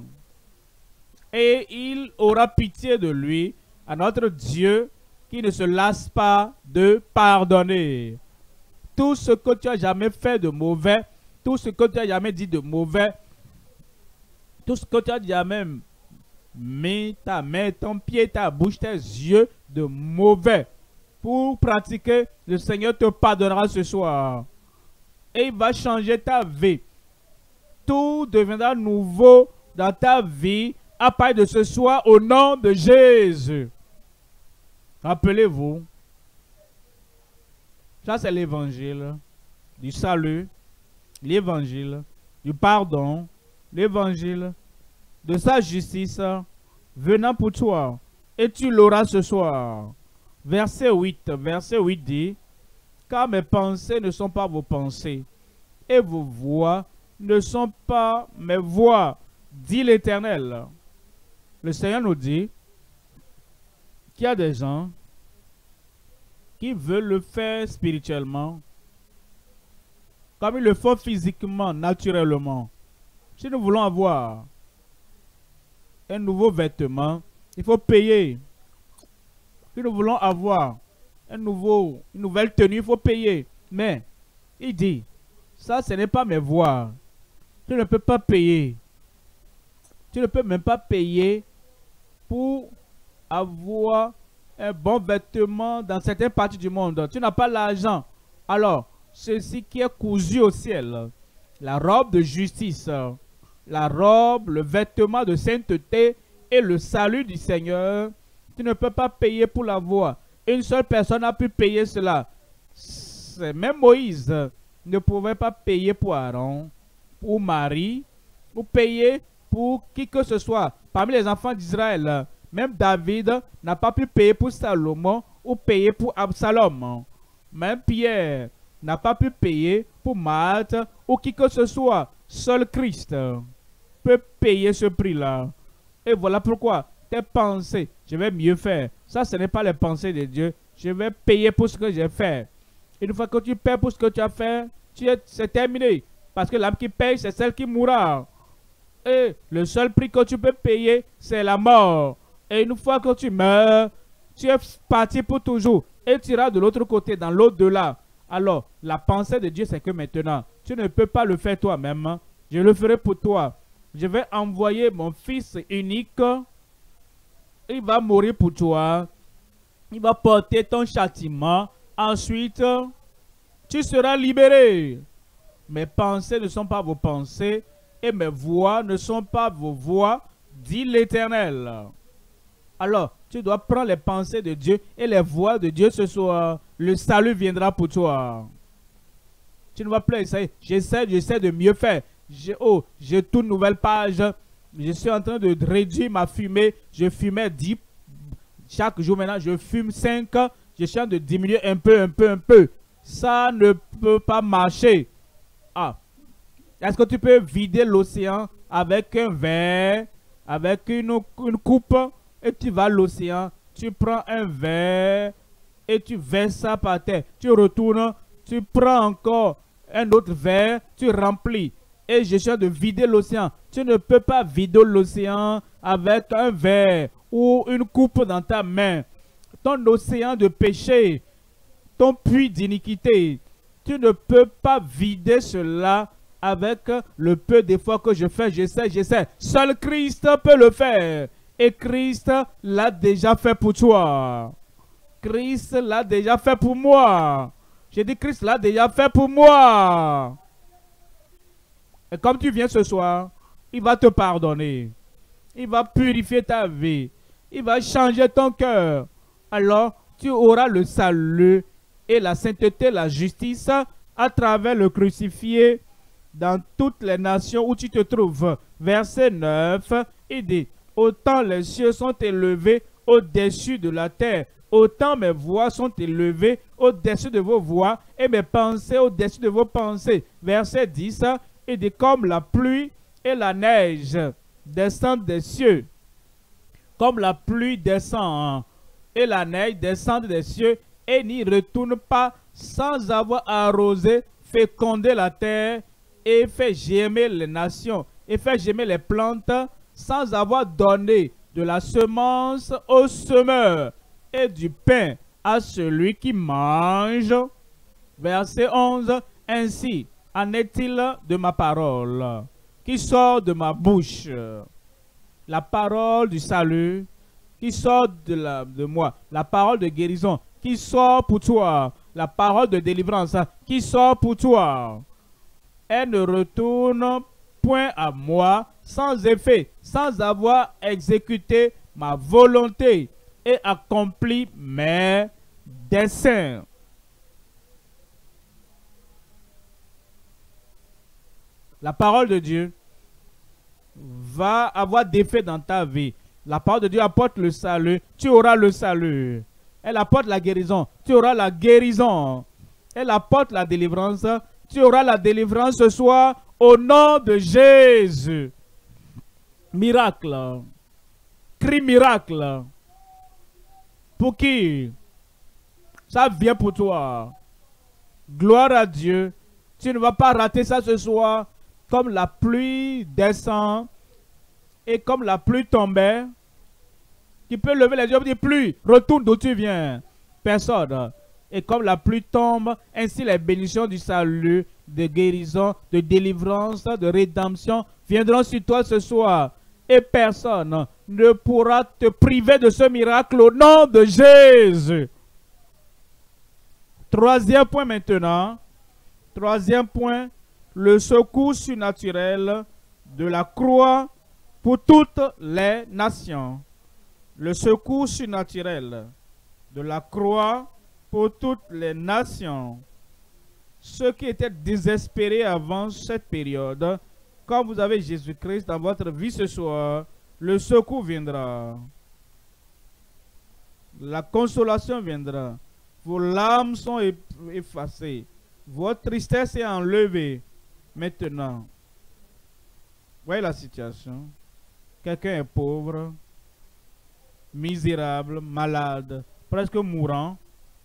Et il aura pitié de lui, à notre Dieu, qui ne se lasse pas de pardonner. Tout ce que tu as jamais fait de mauvais, tout ce que tu as jamais dit de mauvais, tout ce que tu as jamais mis ta main, ton pied, ta bouche, tes yeux de mauvais pour pratiquer, le Seigneur te pardonnera ce soir. Et il va changer ta vie. Tout deviendra nouveau dans ta vie à partir de ce soir au nom de Jésus. Rappelez-vous, ça c'est l'évangile du salut, l'évangile du pardon, l'évangile de sa justice venant pour toi. Et tu l'auras ce soir. Verset huit, verset huit dit, car mes pensées ne sont pas vos pensées, et vos voix ne sont pas mes voix, dit l'Éternel. Le Seigneur nous dit qu'il y a des gens qui veulent le faire spirituellement, comme ils le font physiquement, naturellement. Si nous voulons avoir un nouveau vêtement, il faut payer. Si nous voulons avoir un nouveau, une nouvelle tenue, il faut payer. Mais, il dit, ça, ce n'est pas mes voix. Tu ne peux pas payer. Tu ne peux même pas payer pour avoir un bon vêtement dans certaines parties du monde. Tu n'as pas l'argent. Alors, ceci qui est cousu au ciel, la robe de justice, la robe, le vêtement de sainteté et le salut du Seigneur, tu ne peux pas payer pour l'avoir. Une seule personne a pu payer cela. Même Moïse ne pouvait pas payer pour Aaron, pour Marie, ou payer pour qui que ce soit. Parmi les enfants d'Israël, même David n'a pas pu payer pour Salomon ou payer pour Absalom. Même Pierre n'a pas pu payer pour Marthe ou qui que ce soit. Seul Christ peut payer ce prix-là. Et voilà pourquoi tes pensées, je vais mieux faire. Ça, ce n'est pas les pensées de Dieu. Je vais payer pour ce que j'ai fait. Une fois que tu paies pour ce que tu as fait, c'est terminé. Parce que l'âme qui paye, c'est celle qui mourra. Et le seul prix que tu peux payer, c'est la mort. Et une fois que tu meurs, tu es parti pour toujours. Et tu iras de l'autre côté, dans l'au-delà. Alors, la pensée de Dieu, c'est que maintenant, tu ne peux pas le faire toi-même. Je le ferai pour toi. Je vais envoyer mon fils unique. Il va mourir pour toi. Il va porter ton châtiment. Ensuite, tu seras libéré. Mes pensées ne sont pas vos pensées et mes voix ne sont pas vos voix, dit l'Éternel. Alors, tu dois prendre les pensées de Dieu et les voix de Dieu ce soir. Le salut viendra pour toi. Tu ne vas plus essayer. J'essaie, j'essaie de mieux faire. Je, oh, je tourne nouvelle page. Je suis en train de réduire ma fumée. Je fumais dix. Chaque jour maintenant, je fume cinq. Je suis en train de diminuer un peu, un peu, un peu. Ça ne peut pas marcher. Ah. Est-ce que tu peux vider l'océan avec un verre, avec une, une coupe, et tu vas à l'océan, tu prends un verre et tu verses ça par terre. Tu retournes, tu prends encore un autre verre, tu remplis. Et je suis en train de vider l'océan. Tu ne peux pas vider l'océan avec un verre ou une coupe dans ta main. Ton océan de péché, ton puits d'iniquité, tu ne peux pas vider cela avec le peu d'efforts que je fais. J'essaie, j'essaie. Seul Christ peut le faire. Et Christ l'a déjà fait pour toi. Christ l'a déjà fait pour moi. J'ai dit Christ l'a déjà fait pour moi. Et comme tu viens ce soir, il va te pardonner. Il va purifier ta vie. Il va changer ton cœur. Alors, tu auras le salut et la sainteté, la justice à travers le crucifié dans toutes les nations où tu te trouves. Verset neuf, il dit, autant les cieux sont élevés au-dessus de la terre, autant mes voix sont élevées au-dessus de vos voix et mes pensées au-dessus de vos pensées. Verset dix, il dit, comme la pluie et la neige descendent des cieux, comme la pluie descend et la neige descendent des cieux et n'y retourne pas sans avoir arrosé, fécondé la terre et fait germer les nations et fait germer les plantes sans avoir donné de la semence au semeur et du pain à celui qui mange. Verset onze, ainsi en est-il de ma parole qui sort de ma bouche, la parole du salut qui sort de, la, de moi, la parole de guérison qui sort pour toi, la parole de délivrance qui sort pour toi. Elle ne retourne point à moi sans effet, sans avoir exécuté ma volonté et accompli mes desseins. La parole de Dieu va avoir d'effet dans ta vie. La parole de Dieu apporte le salut, tu auras le salut. Elle apporte la guérison, tu auras la guérison. Elle apporte la délivrance, tu auras la délivrance ce soir au nom de Jésus. Miracle. Crie miracle. Pour qui? Ça vient pour toi. Gloire à Dieu. Tu ne vas pas rater ça ce soir. Comme la pluie descend et comme la pluie tombait. Tu peux lever les yeux et dire pluie, retourne d'où tu viens. Personne. Et comme la pluie tombe, ainsi les bénédictions du salut, de guérison, de délivrance, de rédemption viendront sur toi ce soir. Et personne ne pourra te priver de ce miracle au nom de Jésus. Troisième point maintenant. Troisième point, le secours surnaturel de la croix pour toutes les nations. Le secours surnaturel de la croix pour toutes les nations. Ceux qui étaient désespérés avant cette période, quand vous avez Jésus-Christ dans votre vie ce soir, le secours viendra. La consolation viendra. Vos larmes sont effacées. Votre tristesse est enlevée. Maintenant, voyez la situation. Quelqu'un est pauvre, misérable, malade, presque mourant.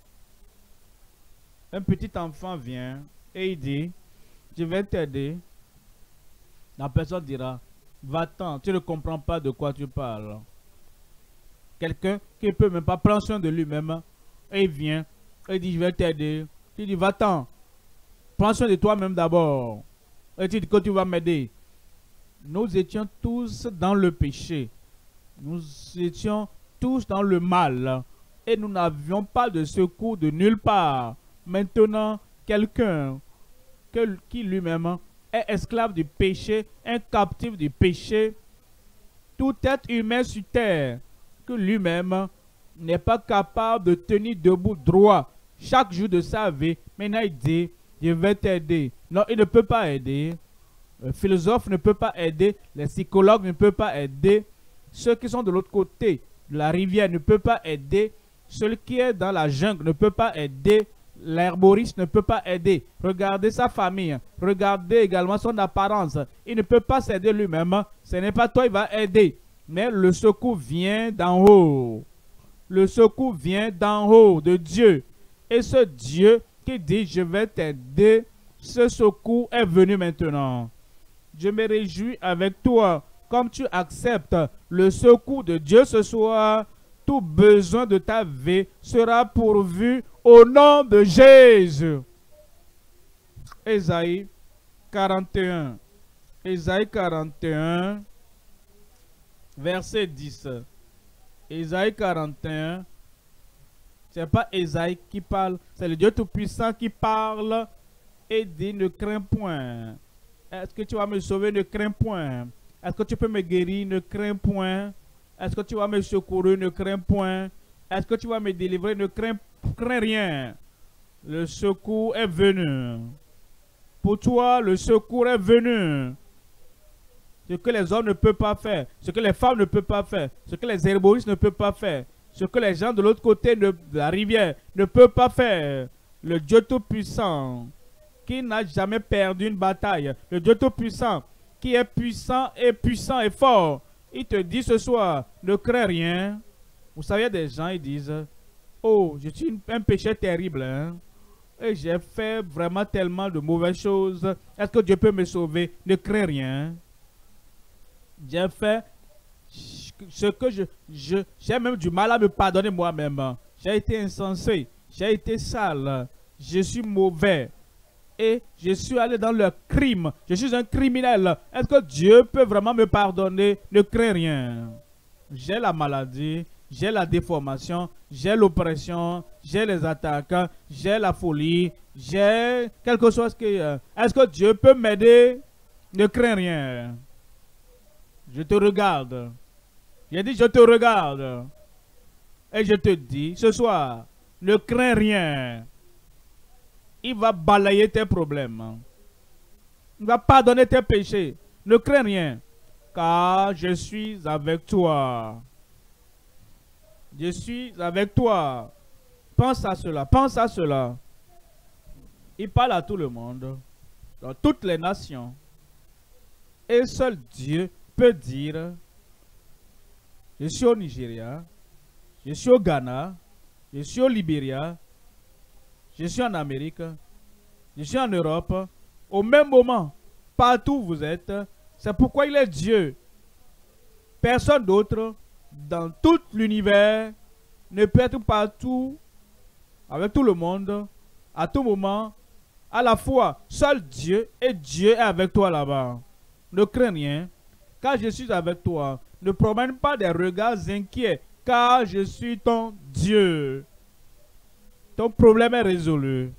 Un petit enfant vient et il dit, je vais t'aider. La personne dira, va-t'en, tu ne comprends pas de quoi tu parles. Quelqu'un qui ne peut même pas prendre soin de lui-même, et il vient, et il dit, je vais t'aider. Tu dis, va-t'en, prends soin de toi-même d'abord. Et tu dis que tu vas m'aider. Nous étions tous dans le péché. Nous étions tous dans le mal. Et nous n'avions pas de secours de nulle part. Maintenant, quelqu'un qui lui-même est esclave du péché, un captif du péché, tout être humain sur terre, que lui-même n'est pas capable de tenir debout droit chaque jour de sa vie, maintenant il dit, je vais t'aider. Non, il ne peut pas aider. Le philosophe ne peut pas aider. Les psychologues ne peuvent pas aider. Ceux qui sont de l'autre côté de la rivière ne peuvent pas aider. Celui qui est dans la jungle ne peut pas aider. L'herboriste ne peut pas aider. Regardez sa famille. Regardez également son apparence. Il ne peut pas s'aider lui-même. Ce n'est pas toi qui va aider. Mais le secours vient d'en haut. Le secours vient d'en haut de Dieu. Et ce Dieu qui dit, je vais t'aider, ce secours est venu maintenant. Je me réjouis avec toi. Comme tu acceptes le secours de Dieu ce soir, tout besoin de ta vie sera pourvu au nom de Jésus. Ésaïe quarante et un. Ésaïe quarante et un, verset dix. Ésaïe quarante et un. Ce n'est pas Ésaïe qui parle, c'est le Dieu Tout-Puissant qui parle et dit ne crains point. Est-ce que tu vas me sauver? Ne crains point. Est-ce que tu peux me guérir? Ne crains point. Est-ce que tu vas me secourir? Ne crains point. Est-ce que tu vas me délivrer? Ne crains, crains rien. Le secours est venu. Pour toi, le secours est venu. Ce que les hommes ne peuvent pas faire, ce que les femmes ne peuvent pas faire, ce que les herboristes ne peuvent pas faire, ce que les gens de l'autre côté de la rivière ne peuvent pas faire. Le Dieu Tout-Puissant, qui n'a jamais perdu une bataille, le Dieu Tout-Puissant, qui est puissant et puissant et fort, il te dit ce soir, ne crains rien. Vous savez, des gens, ils disent, oh, je suis un péché terrible, hein? Et j'ai fait vraiment tellement de mauvaises choses. Est-ce que Dieu peut me sauver? Ne crains rien. J'ai fait ce que je... je j'ai même du mal à me pardonner moi-même. J'ai été insensé. J'ai été sale. Je suis mauvais. Et je suis allé dans le crime. Je suis un criminel. Est-ce que Dieu peut vraiment me pardonner? Ne crains rien. J'ai la maladie. J'ai la déformation. J'ai l'oppression. J'ai les attaques. J'ai la folie. J'ai quelque chose qui... Est-ce que Dieu peut m'aider? Ne crains rien. Je te regarde. J'ai dit, je te regarde. Et je te dis, ce soir, ne crains rien. Il va balayer tes problèmes. Il va pardonner tes péchés. Ne crains rien. Car je suis avec toi. Je suis avec toi. Pense à cela. Pense à cela. Il parle à tout le monde. Dans toutes les nations. Et seul Dieu peut dire, je suis au Nigeria, je suis au Ghana, je suis au Libéria, je suis en Amérique, je suis en Europe, au même moment, partout où vous êtes, c'est pourquoi il est Dieu. Personne d'autre dans tout l'univers ne peut être partout, avec tout le monde, à tout moment, à la fois. Seul Dieu et Dieu est avec toi là-bas. Ne crains rien. Car je suis avec toi. Ne promène pas des regards inquiets, car je suis ton Dieu. Ton problème est résolu.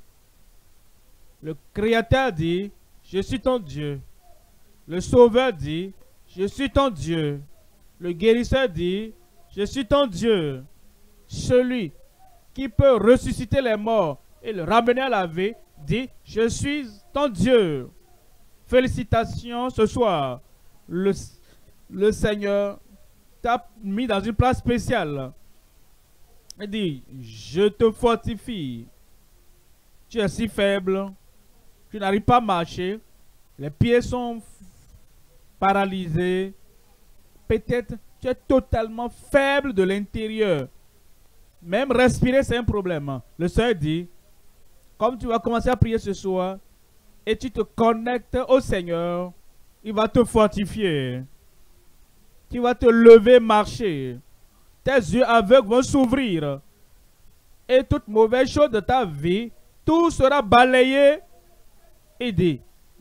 Le Créateur dit, je suis ton Dieu. Le Sauveur dit, je suis ton Dieu. Le guérisseur dit, je suis ton Dieu. Celui qui peut ressusciter les morts et le ramener à la vie, dit, je suis ton Dieu. Félicitations ce soir. Le, le Seigneur t'a mis dans une place spéciale. Il dit, je te fortifie. Tu es si faible, tu n'arrives pas à marcher, les pieds sont paralysés. Peut-être tu es totalement faible de l'intérieur. Même respirer, c'est un problème. Le Seigneur dit, comme tu vas commencer à prier ce soir, et tu te connectes au Seigneur, il va te fortifier. Tu vas te lever, marcher. Tes yeux aveugles vont s'ouvrir. Et toute mauvaise chose de ta vie, tout sera balayé et dit,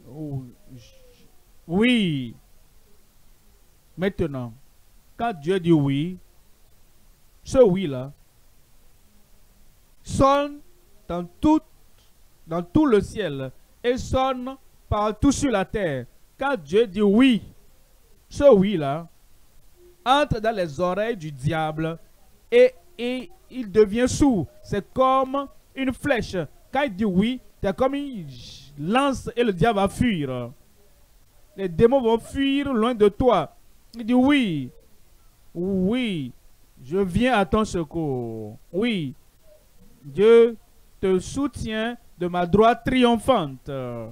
oui. Maintenant, quand Dieu dit oui, ce oui-là sonne dans tout, dans tout le ciel et sonne partout sur la terre. Quand Dieu dit oui, ce oui-là entre dans les oreilles du diable et, et il devient sourd. C'est comme une flèche. Quand il dit oui, c'est comme une lance et le diable va fuir. Les démons vont fuir loin de toi. Il dit oui, oui, je viens à ton secours. Oui, Dieu te soutient de ma droite triomphante.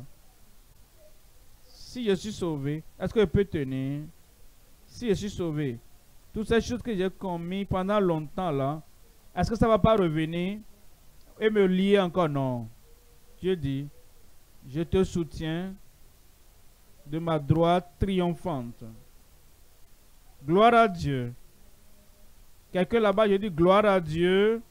Si je suis sauvé, est-ce que je peux tenir? Si je suis sauvé, toutes ces choses que j'ai commises pendant longtemps là, est-ce que ça ne va pas revenir et me lier encore? Non. Dieu dit, je te soutiens de ma droite triomphante. Gloire à Dieu. Quelqu'un là-bas, je dis gloire à Dieu.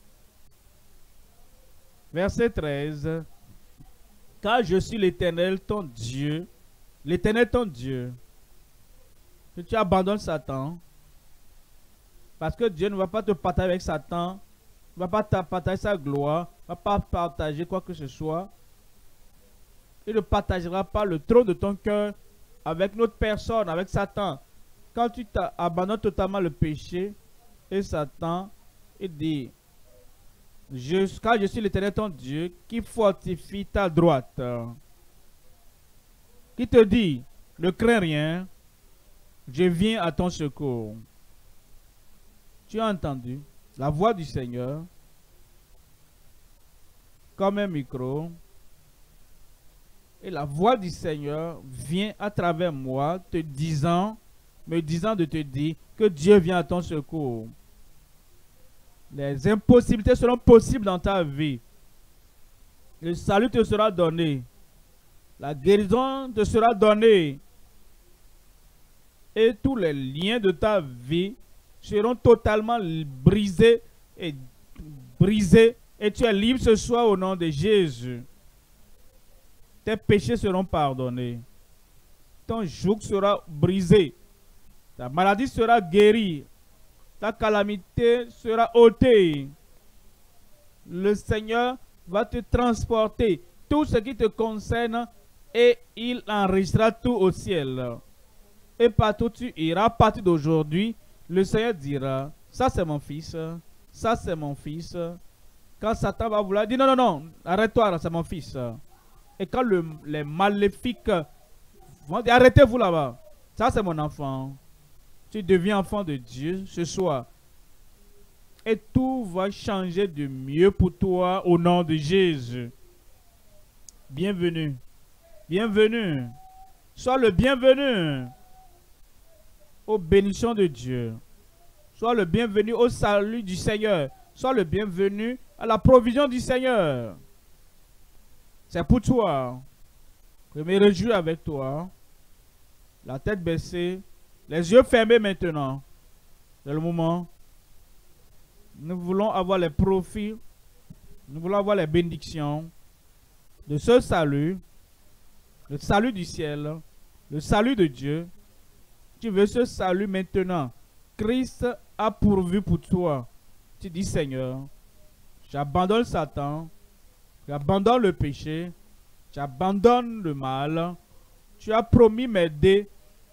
Verset treize. Car je suis l'Éternel, ton Dieu. L'Éternel, ton Dieu. Que tu abandonnes Satan. Parce que Dieu ne va pas te partager avec Satan. Il ne va pas te partager sa gloire. Il ne va pas partager quoi que ce soit. Il ne partagera pas le trône de ton cœur avec notre personne, avec Satan. Quand tu abandonnes totalement le péché et Satan, il dit, je, car je suis l'Éternel ton Dieu qui fortifie ta droite. Qui te dit, ne crains rien, je viens à ton secours. Tu as entendu la voix du Seigneur comme un micro. Et la voix du Seigneur vient à travers moi te disant, me disant de te dire que Dieu vient à ton secours. Les impossibilités seront possibles dans ta vie. Le salut te sera donné. La guérison te sera donnée. Et tous les liens de ta vie seront totalement brisés et brisés. Et tu es libre ce soir au nom de Jésus. Tes péchés seront pardonnés. Ton joug sera brisé. Ta maladie sera guérie. Ta calamité sera ôtée. Le Seigneur va te transporter tout ce qui te concerne et il enregistrera tout au ciel. Et partout tu iras, à partir d'aujourd'hui, le Seigneur dira, ça c'est mon fils, ça c'est mon fils. Quand Satan va vouloir dire, non, non, non, arrête-toi, c'est mon fils. Et quand le, les maléfiques vont dire, arrêtez-vous là-bas, ça c'est mon enfant. Tu deviens enfant de Dieu ce soir. Et tout va changer de mieux pour toi au nom de Jésus. Bienvenue. Bienvenue. Sois le bienvenu aux bénédictions de Dieu. Sois le bienvenu au salut du Seigneur. Sois le bienvenu à la provision du Seigneur. C'est pour toi. Je me réjouis avec toi. La tête baissée. Les yeux fermés maintenant. C'est le moment. Nous voulons avoir les profits. Nous voulons avoir les bénédictions de ce salut. Le salut du ciel. Le salut de Dieu. Tu veux ce salut maintenant. Christ a pourvu pour toi. Tu dis, Seigneur, j'abandonne Satan. J'abandonne le péché. J'abandonne le mal. Tu as promis m'aider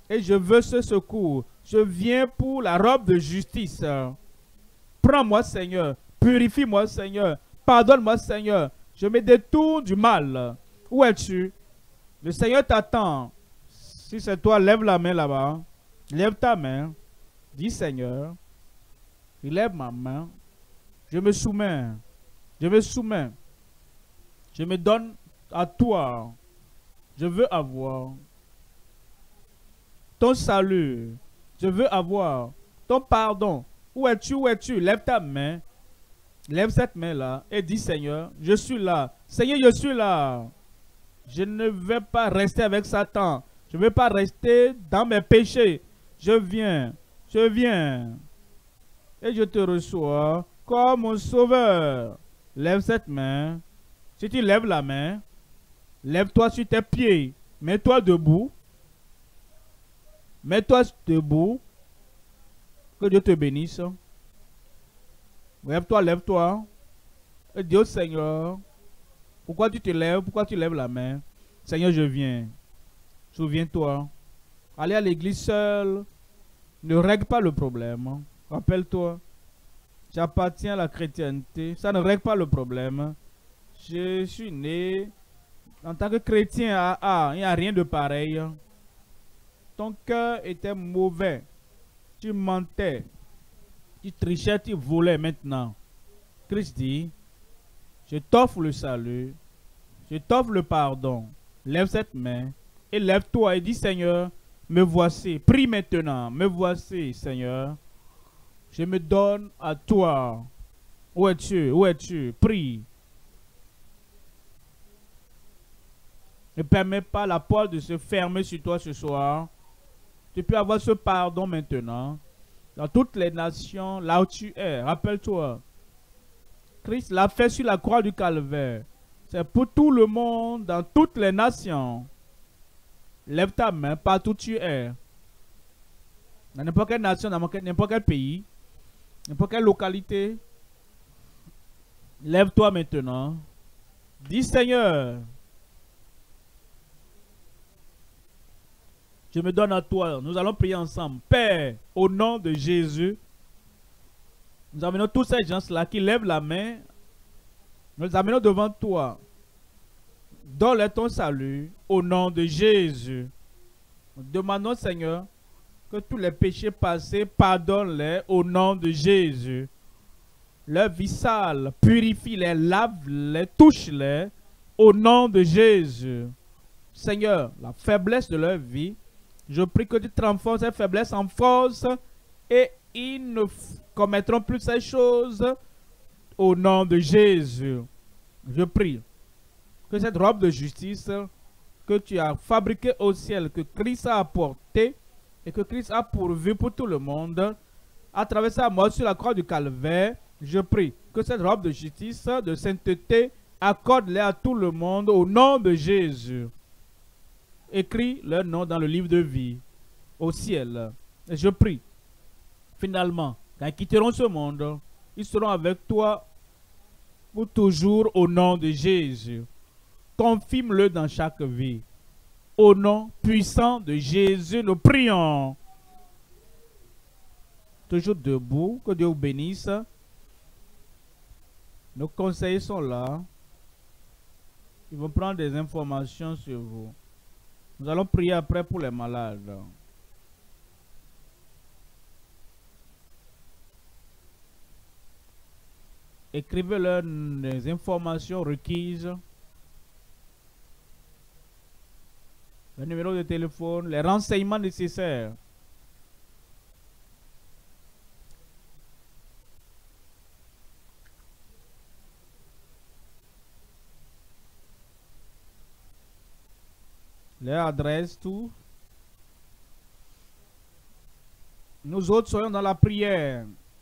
Et je veux ce secours. Je viens pour la robe de justice. Prends-moi, Seigneur. Purifie-moi, Seigneur. Pardonne-moi, Seigneur. Je me détourne du mal. Où es-tu? Le Seigneur t'attend. Si c'est toi, lève la main là-bas. Lève ta main. Dis, Seigneur, je lève ma main. Je me soumets. Je me soumets. Je me donne à toi. Je veux avoir ton salut. Je veux avoir ton pardon. Où es-tu? Où es-tu? Lève ta main. Lève cette main-là et dis, Seigneur, je suis là. Seigneur, je suis là. Je ne vais pas rester avec Satan. Je ne vais pas rester dans mes péchés. Je viens. Je viens. Et je te reçois comme mon sauveur. Lève cette main. Si tu lèves la main, lève-toi sur tes pieds. Mets-toi debout. Mets-toi debout. Que Dieu te bénisse. Lève-toi, lève-toi. Et dis au Seigneur, pourquoi tu te lèves? Pourquoi tu lèves la main? Seigneur, je viens. Souviens-toi. Aller à l'église seul ne règle pas le problème. Rappelle-toi. J'appartiens à la chrétienté. Ça ne règle pas le problème. Je suis né en tant que chrétien. Ah, ah, il n'y a rien de pareil. Ton cœur était mauvais. Tu mentais. Tu trichais, tu volais maintenant. Christ dit, je t'offre le salut. Je t'offre le pardon. Lève cette main et lève-toi et dis, Seigneur, me voici. Prie maintenant. Me voici, Seigneur. Je me donne à toi. Où es-tu? Où es-tu? Prie. Ne permets pas la porte de se fermer sur toi ce soir. Tu peux avoir ce pardon maintenant. Dans toutes les nations, là où tu es, rappelle-toi. Christ l'a fait sur la croix du Calvaire. C'est pour tout le monde, dans toutes les nations. Lève ta main partout où tu es. Dans n'importe quelle nation, dans n'importe quel pays, n'importe quelle localité. Lève-toi maintenant. Dis, Seigneur, je me donne à toi. Nous allons prier ensemble. Père, au nom de Jésus, nous amenons tous ces gens-là qui lèvent la main. Nous les amenons devant toi. Donne-leur ton salut au nom de Jésus. Nous demandons, Seigneur, que tous les péchés passés, pardonne-les au nom de Jésus. Leur vie sale, purifie-les, lave-les, touche-les au nom de Jésus. Seigneur, la faiblesse de leur vie, je prie que tu transformes cette faiblesse en force et ils ne commettront plus ces choses au nom de Jésus. Je prie que cette robe de justice que tu as fabriquée au ciel, que Christ a apportée et que Christ a pourvu pour tout le monde, à travers sa mort sur la croix du Calvaire, je prie que cette robe de justice, de sainteté, accorde-les à tout le monde au nom de Jésus. Écris leur nom dans le livre de vie au ciel. Et je prie, finalement, quand ils quitteront ce monde, ils seront avec toi pour toujours au nom de Jésus. Confirme-le dans chaque vie. Au nom puissant de Jésus, nous prions. Toujours debout, que Dieu vous bénisse. Nos conseillers sont là. Ils vont prendre des informations sur vous. Nous allons prier après pour les malades. Écrivez-leur les informations requises. Le numéro de téléphone, les renseignements nécessaires. Leur adresse, tout. Nous autres soyons dans la prière.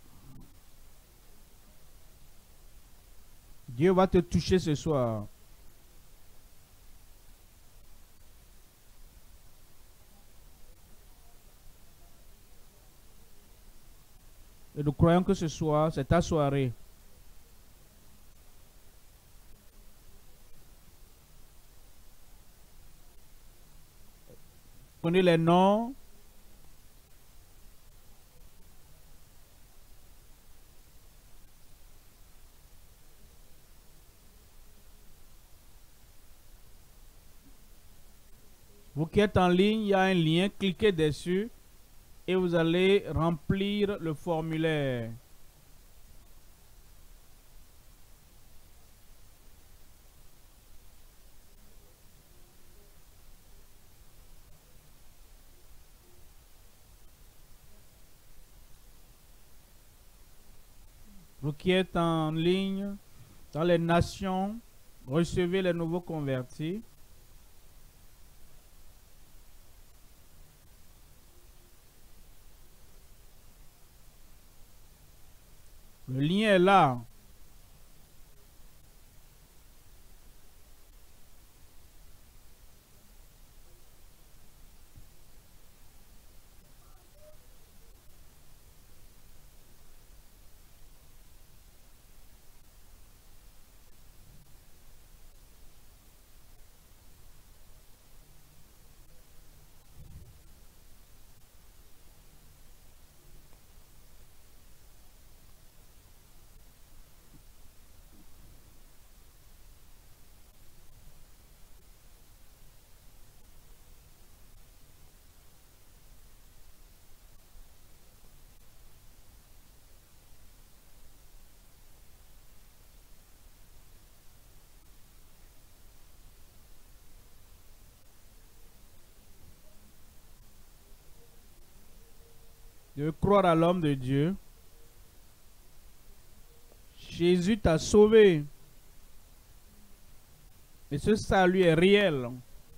Dieu va te toucher ce soir. Et nous croyons que ce soir, c'est ta soirée. Prenez les noms Vous qui êtes en ligne, il y a un lien, cliquez dessus et vous allez remplir le formulaire. Vous qui êtes en ligne, dans les nations, recevez les nouveaux convertis. Le lien est là. De croire à l'homme de Dieu. Jésus t'a sauvé. Et ce salut est réel.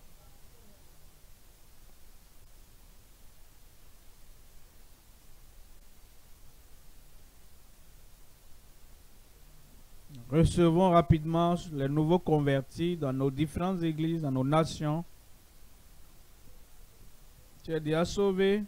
Recevons rapidement les nouveaux convertis dans nos différentes églises, dans nos nations. Tu es déjà sauvé.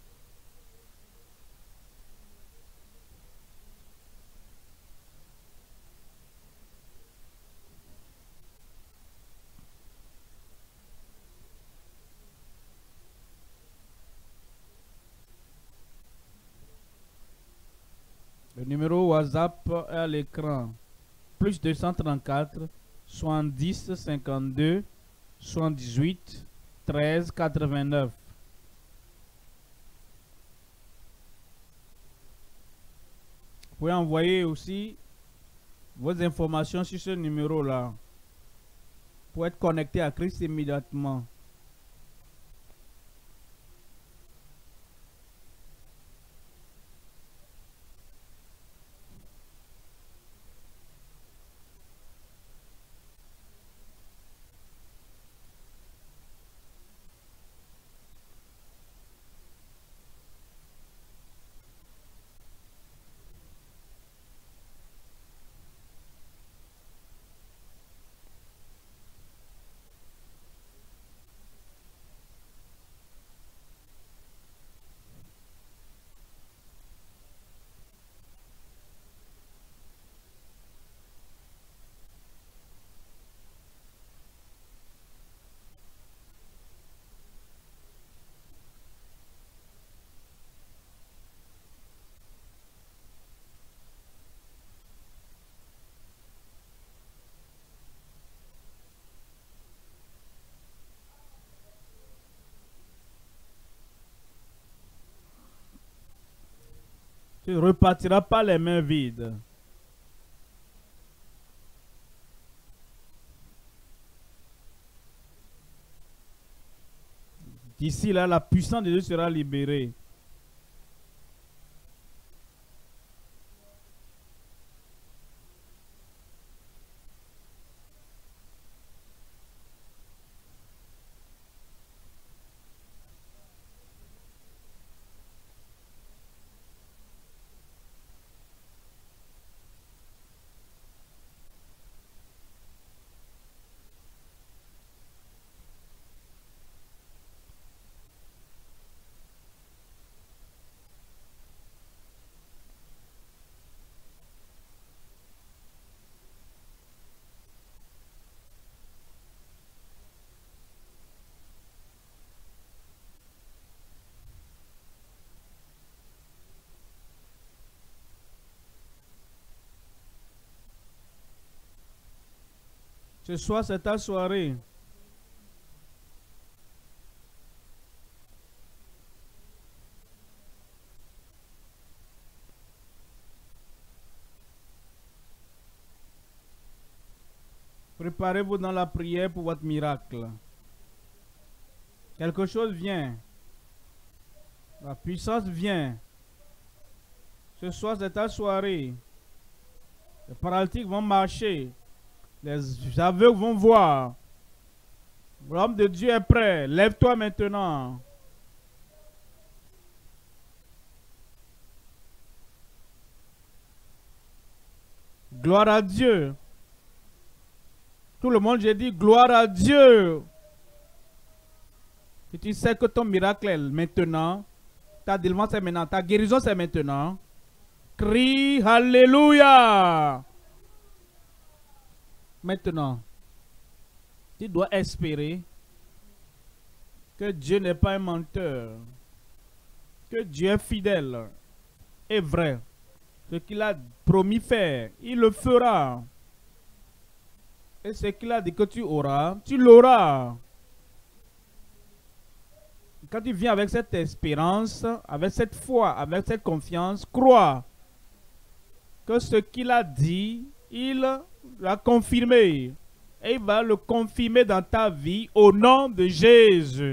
Le numéro WhatsApp est à l'écran. Plus deux cent trente-quatre, soixante-dix, cinquante-deux, soixante-dix-huit, treize, quatre-vingt-neuf. Vous pouvez envoyer aussi vos informations sur ce numéro-là pour être connecté à Christ immédiatement. Tu ne repartiras pas les mains vides. D'ici là, la puissance de Dieu sera libérée. Ce soir, c'est ta soirée. Préparez-vous dans la prière pour votre miracle. Quelque chose vient. La puissance vient. Ce soir, c'est ta soirée. Les paralytiques vont marcher. Les aveugles vont voir. L'homme de Dieu est prêt. Lève-toi maintenant. Gloire à Dieu. Tout le monde, j'ai dit gloire à Dieu. Si tu sais que ton miracle est maintenant, ta délivrance est maintenant, ta guérison c'est maintenant, crie Alléluia. Maintenant, tu dois espérer que Dieu n'est pas un menteur, que Dieu est fidèle et vrai. Ce qu'il a promis faire, il le fera. Et ce qu'il a dit que tu auras, tu l'auras. Quand tu viens avec cette espérance, avec cette foi, avec cette confiance, crois que ce qu'il a dit, il l'a confirmé. Et il va le confirmer dans ta vie au nom de Jésus.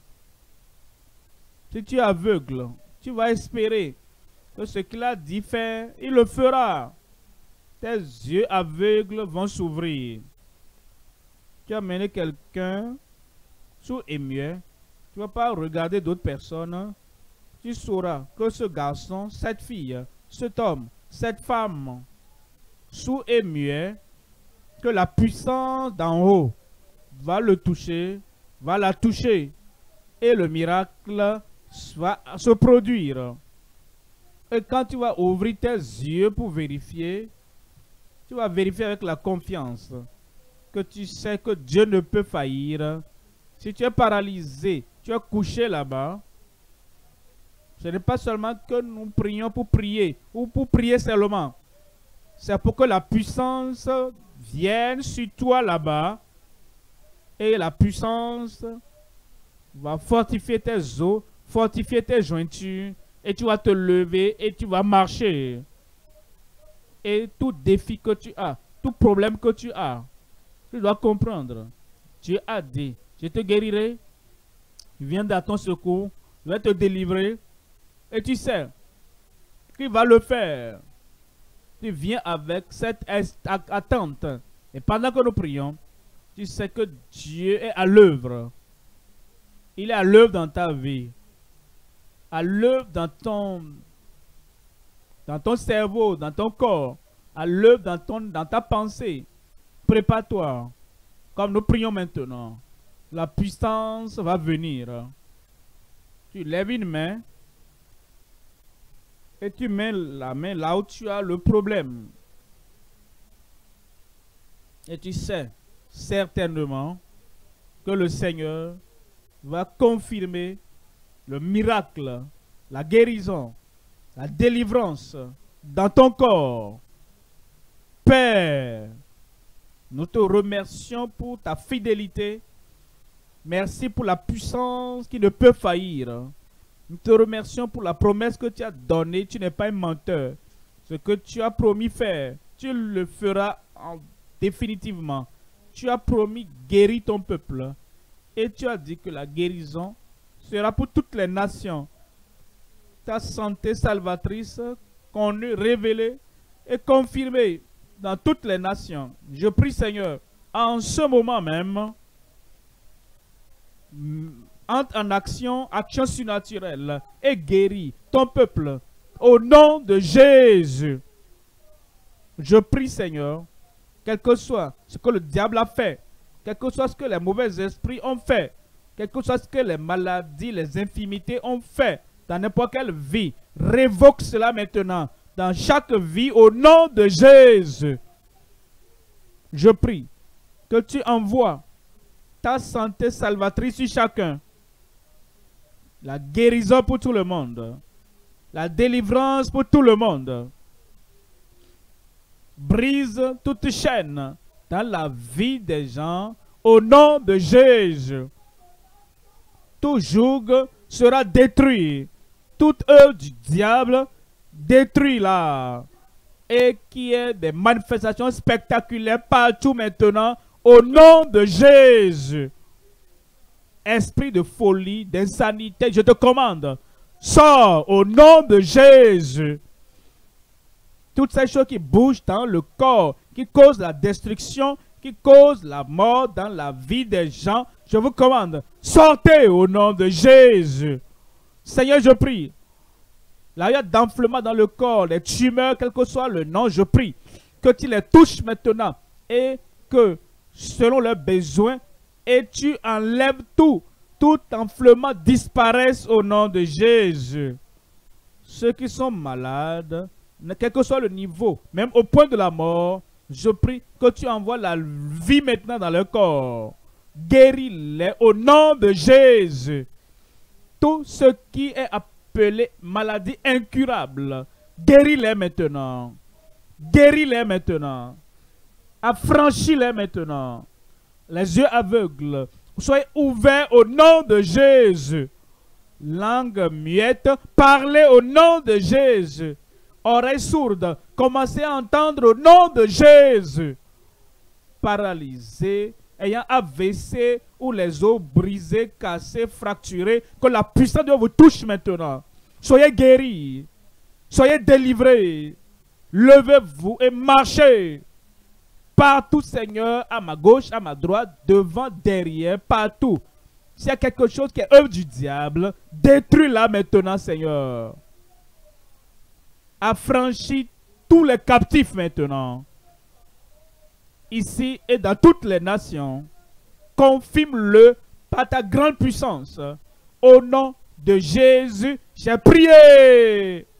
Si tu es aveugle, tu vas espérer que ce qu'il a dit faire, il le fera. Tes yeux aveugles vont s'ouvrir. Tu as mené quelqu'un sourd et muet. Tu ne vas pas regarder d'autres personnes. Tu sauras que ce garçon, cette fille, cet homme, cette femme, sourd et muet, que la puissance d'en haut va le toucher, va la toucher, et le miracle va se produire. Et quand tu vas ouvrir tes yeux pour vérifier, tu vas vérifier avec la confiance que tu sais que Dieu ne peut faillir. Si tu es paralysé, tu es couché là-bas, ce n'est pas seulement que nous prions pour prier ou pour prier seulement. C'est pour que la puissance vienne sur toi là-bas et la puissance va fortifier tes os, fortifier tes jointures et tu vas te lever et tu vas marcher. Et tout défi que tu as, tout problème que tu as, tu dois comprendre. Dieu a dit, je te guérirai, je viens à ton secours, je vais te délivrer. Et tu sais qu'il va le faire. Tu viens avec cette attente. Et pendant que nous prions, tu sais que Dieu est à l'œuvre. Il est à l'œuvre dans ta vie. À l'œuvre dans ton, dans ton cerveau, dans ton corps. À l'œuvre dans, ton, dans ta pensée. Prépare-toi. Comme nous prions maintenant. La puissance va venir. Tu lèves une main. Et tu mets la main là où tu as le problème. Et tu sais certainement que le Seigneur va confirmer le miracle, la guérison, la délivrance dans ton corps. Père, nous te remercions pour ta fidélité. Merci pour la puissance qui ne peut faillir. Nous te remercions pour la promesse que tu as donnée. Tu n'es pas un menteur. Ce que tu as promis faire, tu le feras en, définitivement. Tu as promis guérir ton peuple. Et tu as dit que la guérison sera pour toutes les nations. Ta santé salvatrice, connue, révélée et confirmée dans toutes les nations. Je prie, Seigneur, en ce moment même, entre en action, action surnaturelle et guéris ton peuple au nom de Jésus. Je prie, Seigneur, quel que soit ce que le diable a fait, quel que soit ce que les mauvais esprits ont fait, quel que soit ce que les maladies, les infirmités ont fait dans n'importe quelle vie, révoque cela maintenant dans chaque vie au nom de Jésus. Je prie que tu envoies ta santé salvatrice sur chacun. La guérison pour tout le monde. La délivrance pour tout le monde. Brise toute chaîne dans la vie des gens au nom de Jésus. Tout joug sera détruit. Toute œuvre du diable détruit là. Et qu'il y ait des manifestations spectaculaires partout maintenant au nom de Jésus. Esprit de folie, d'insanité, je te commande, sors au nom de Jésus. Toutes ces choses qui bougent dans le corps, qui causent la destruction, qui causent la mort dans la vie des gens, je vous commande, sortez au nom de Jésus. Seigneur, je prie. Là, il y a d'enflement dans le corps, les tumeurs, quel que soit le nom, je prie que tu les touches maintenant et que, selon leurs besoins, et tu enlèves tout, tout enflement disparaisse au nom de Jésus. Ceux qui sont malades, quel que soit le niveau, même au point de la mort, je prie que tu envoies la vie maintenant dans leur corps. Guéris-les au nom de Jésus. Tout ce qui est appelé maladie incurable, guéris-les maintenant. Guéris-les maintenant. Affranchis-les maintenant. Les yeux aveugles, soyez ouverts au nom de Jésus. Langue muette, parlez au nom de Jésus. Oreilles sourdes, commencez à entendre au nom de Jésus. Paralysés, ayant A V C ou les os brisés, cassés, fracturés, que la puissance de Dieu vous touche maintenant. Soyez guéris, soyez délivrés. Levez-vous et marchez. Partout, Seigneur, à ma gauche, à ma droite, devant, derrière, partout. S'il y a quelque chose qui est œuvre du diable, détruis-la maintenant, Seigneur. Affranchis tous les captifs maintenant. Ici et dans toutes les nations. Confirme-le par ta grande puissance. Au nom de Jésus, j'ai prié.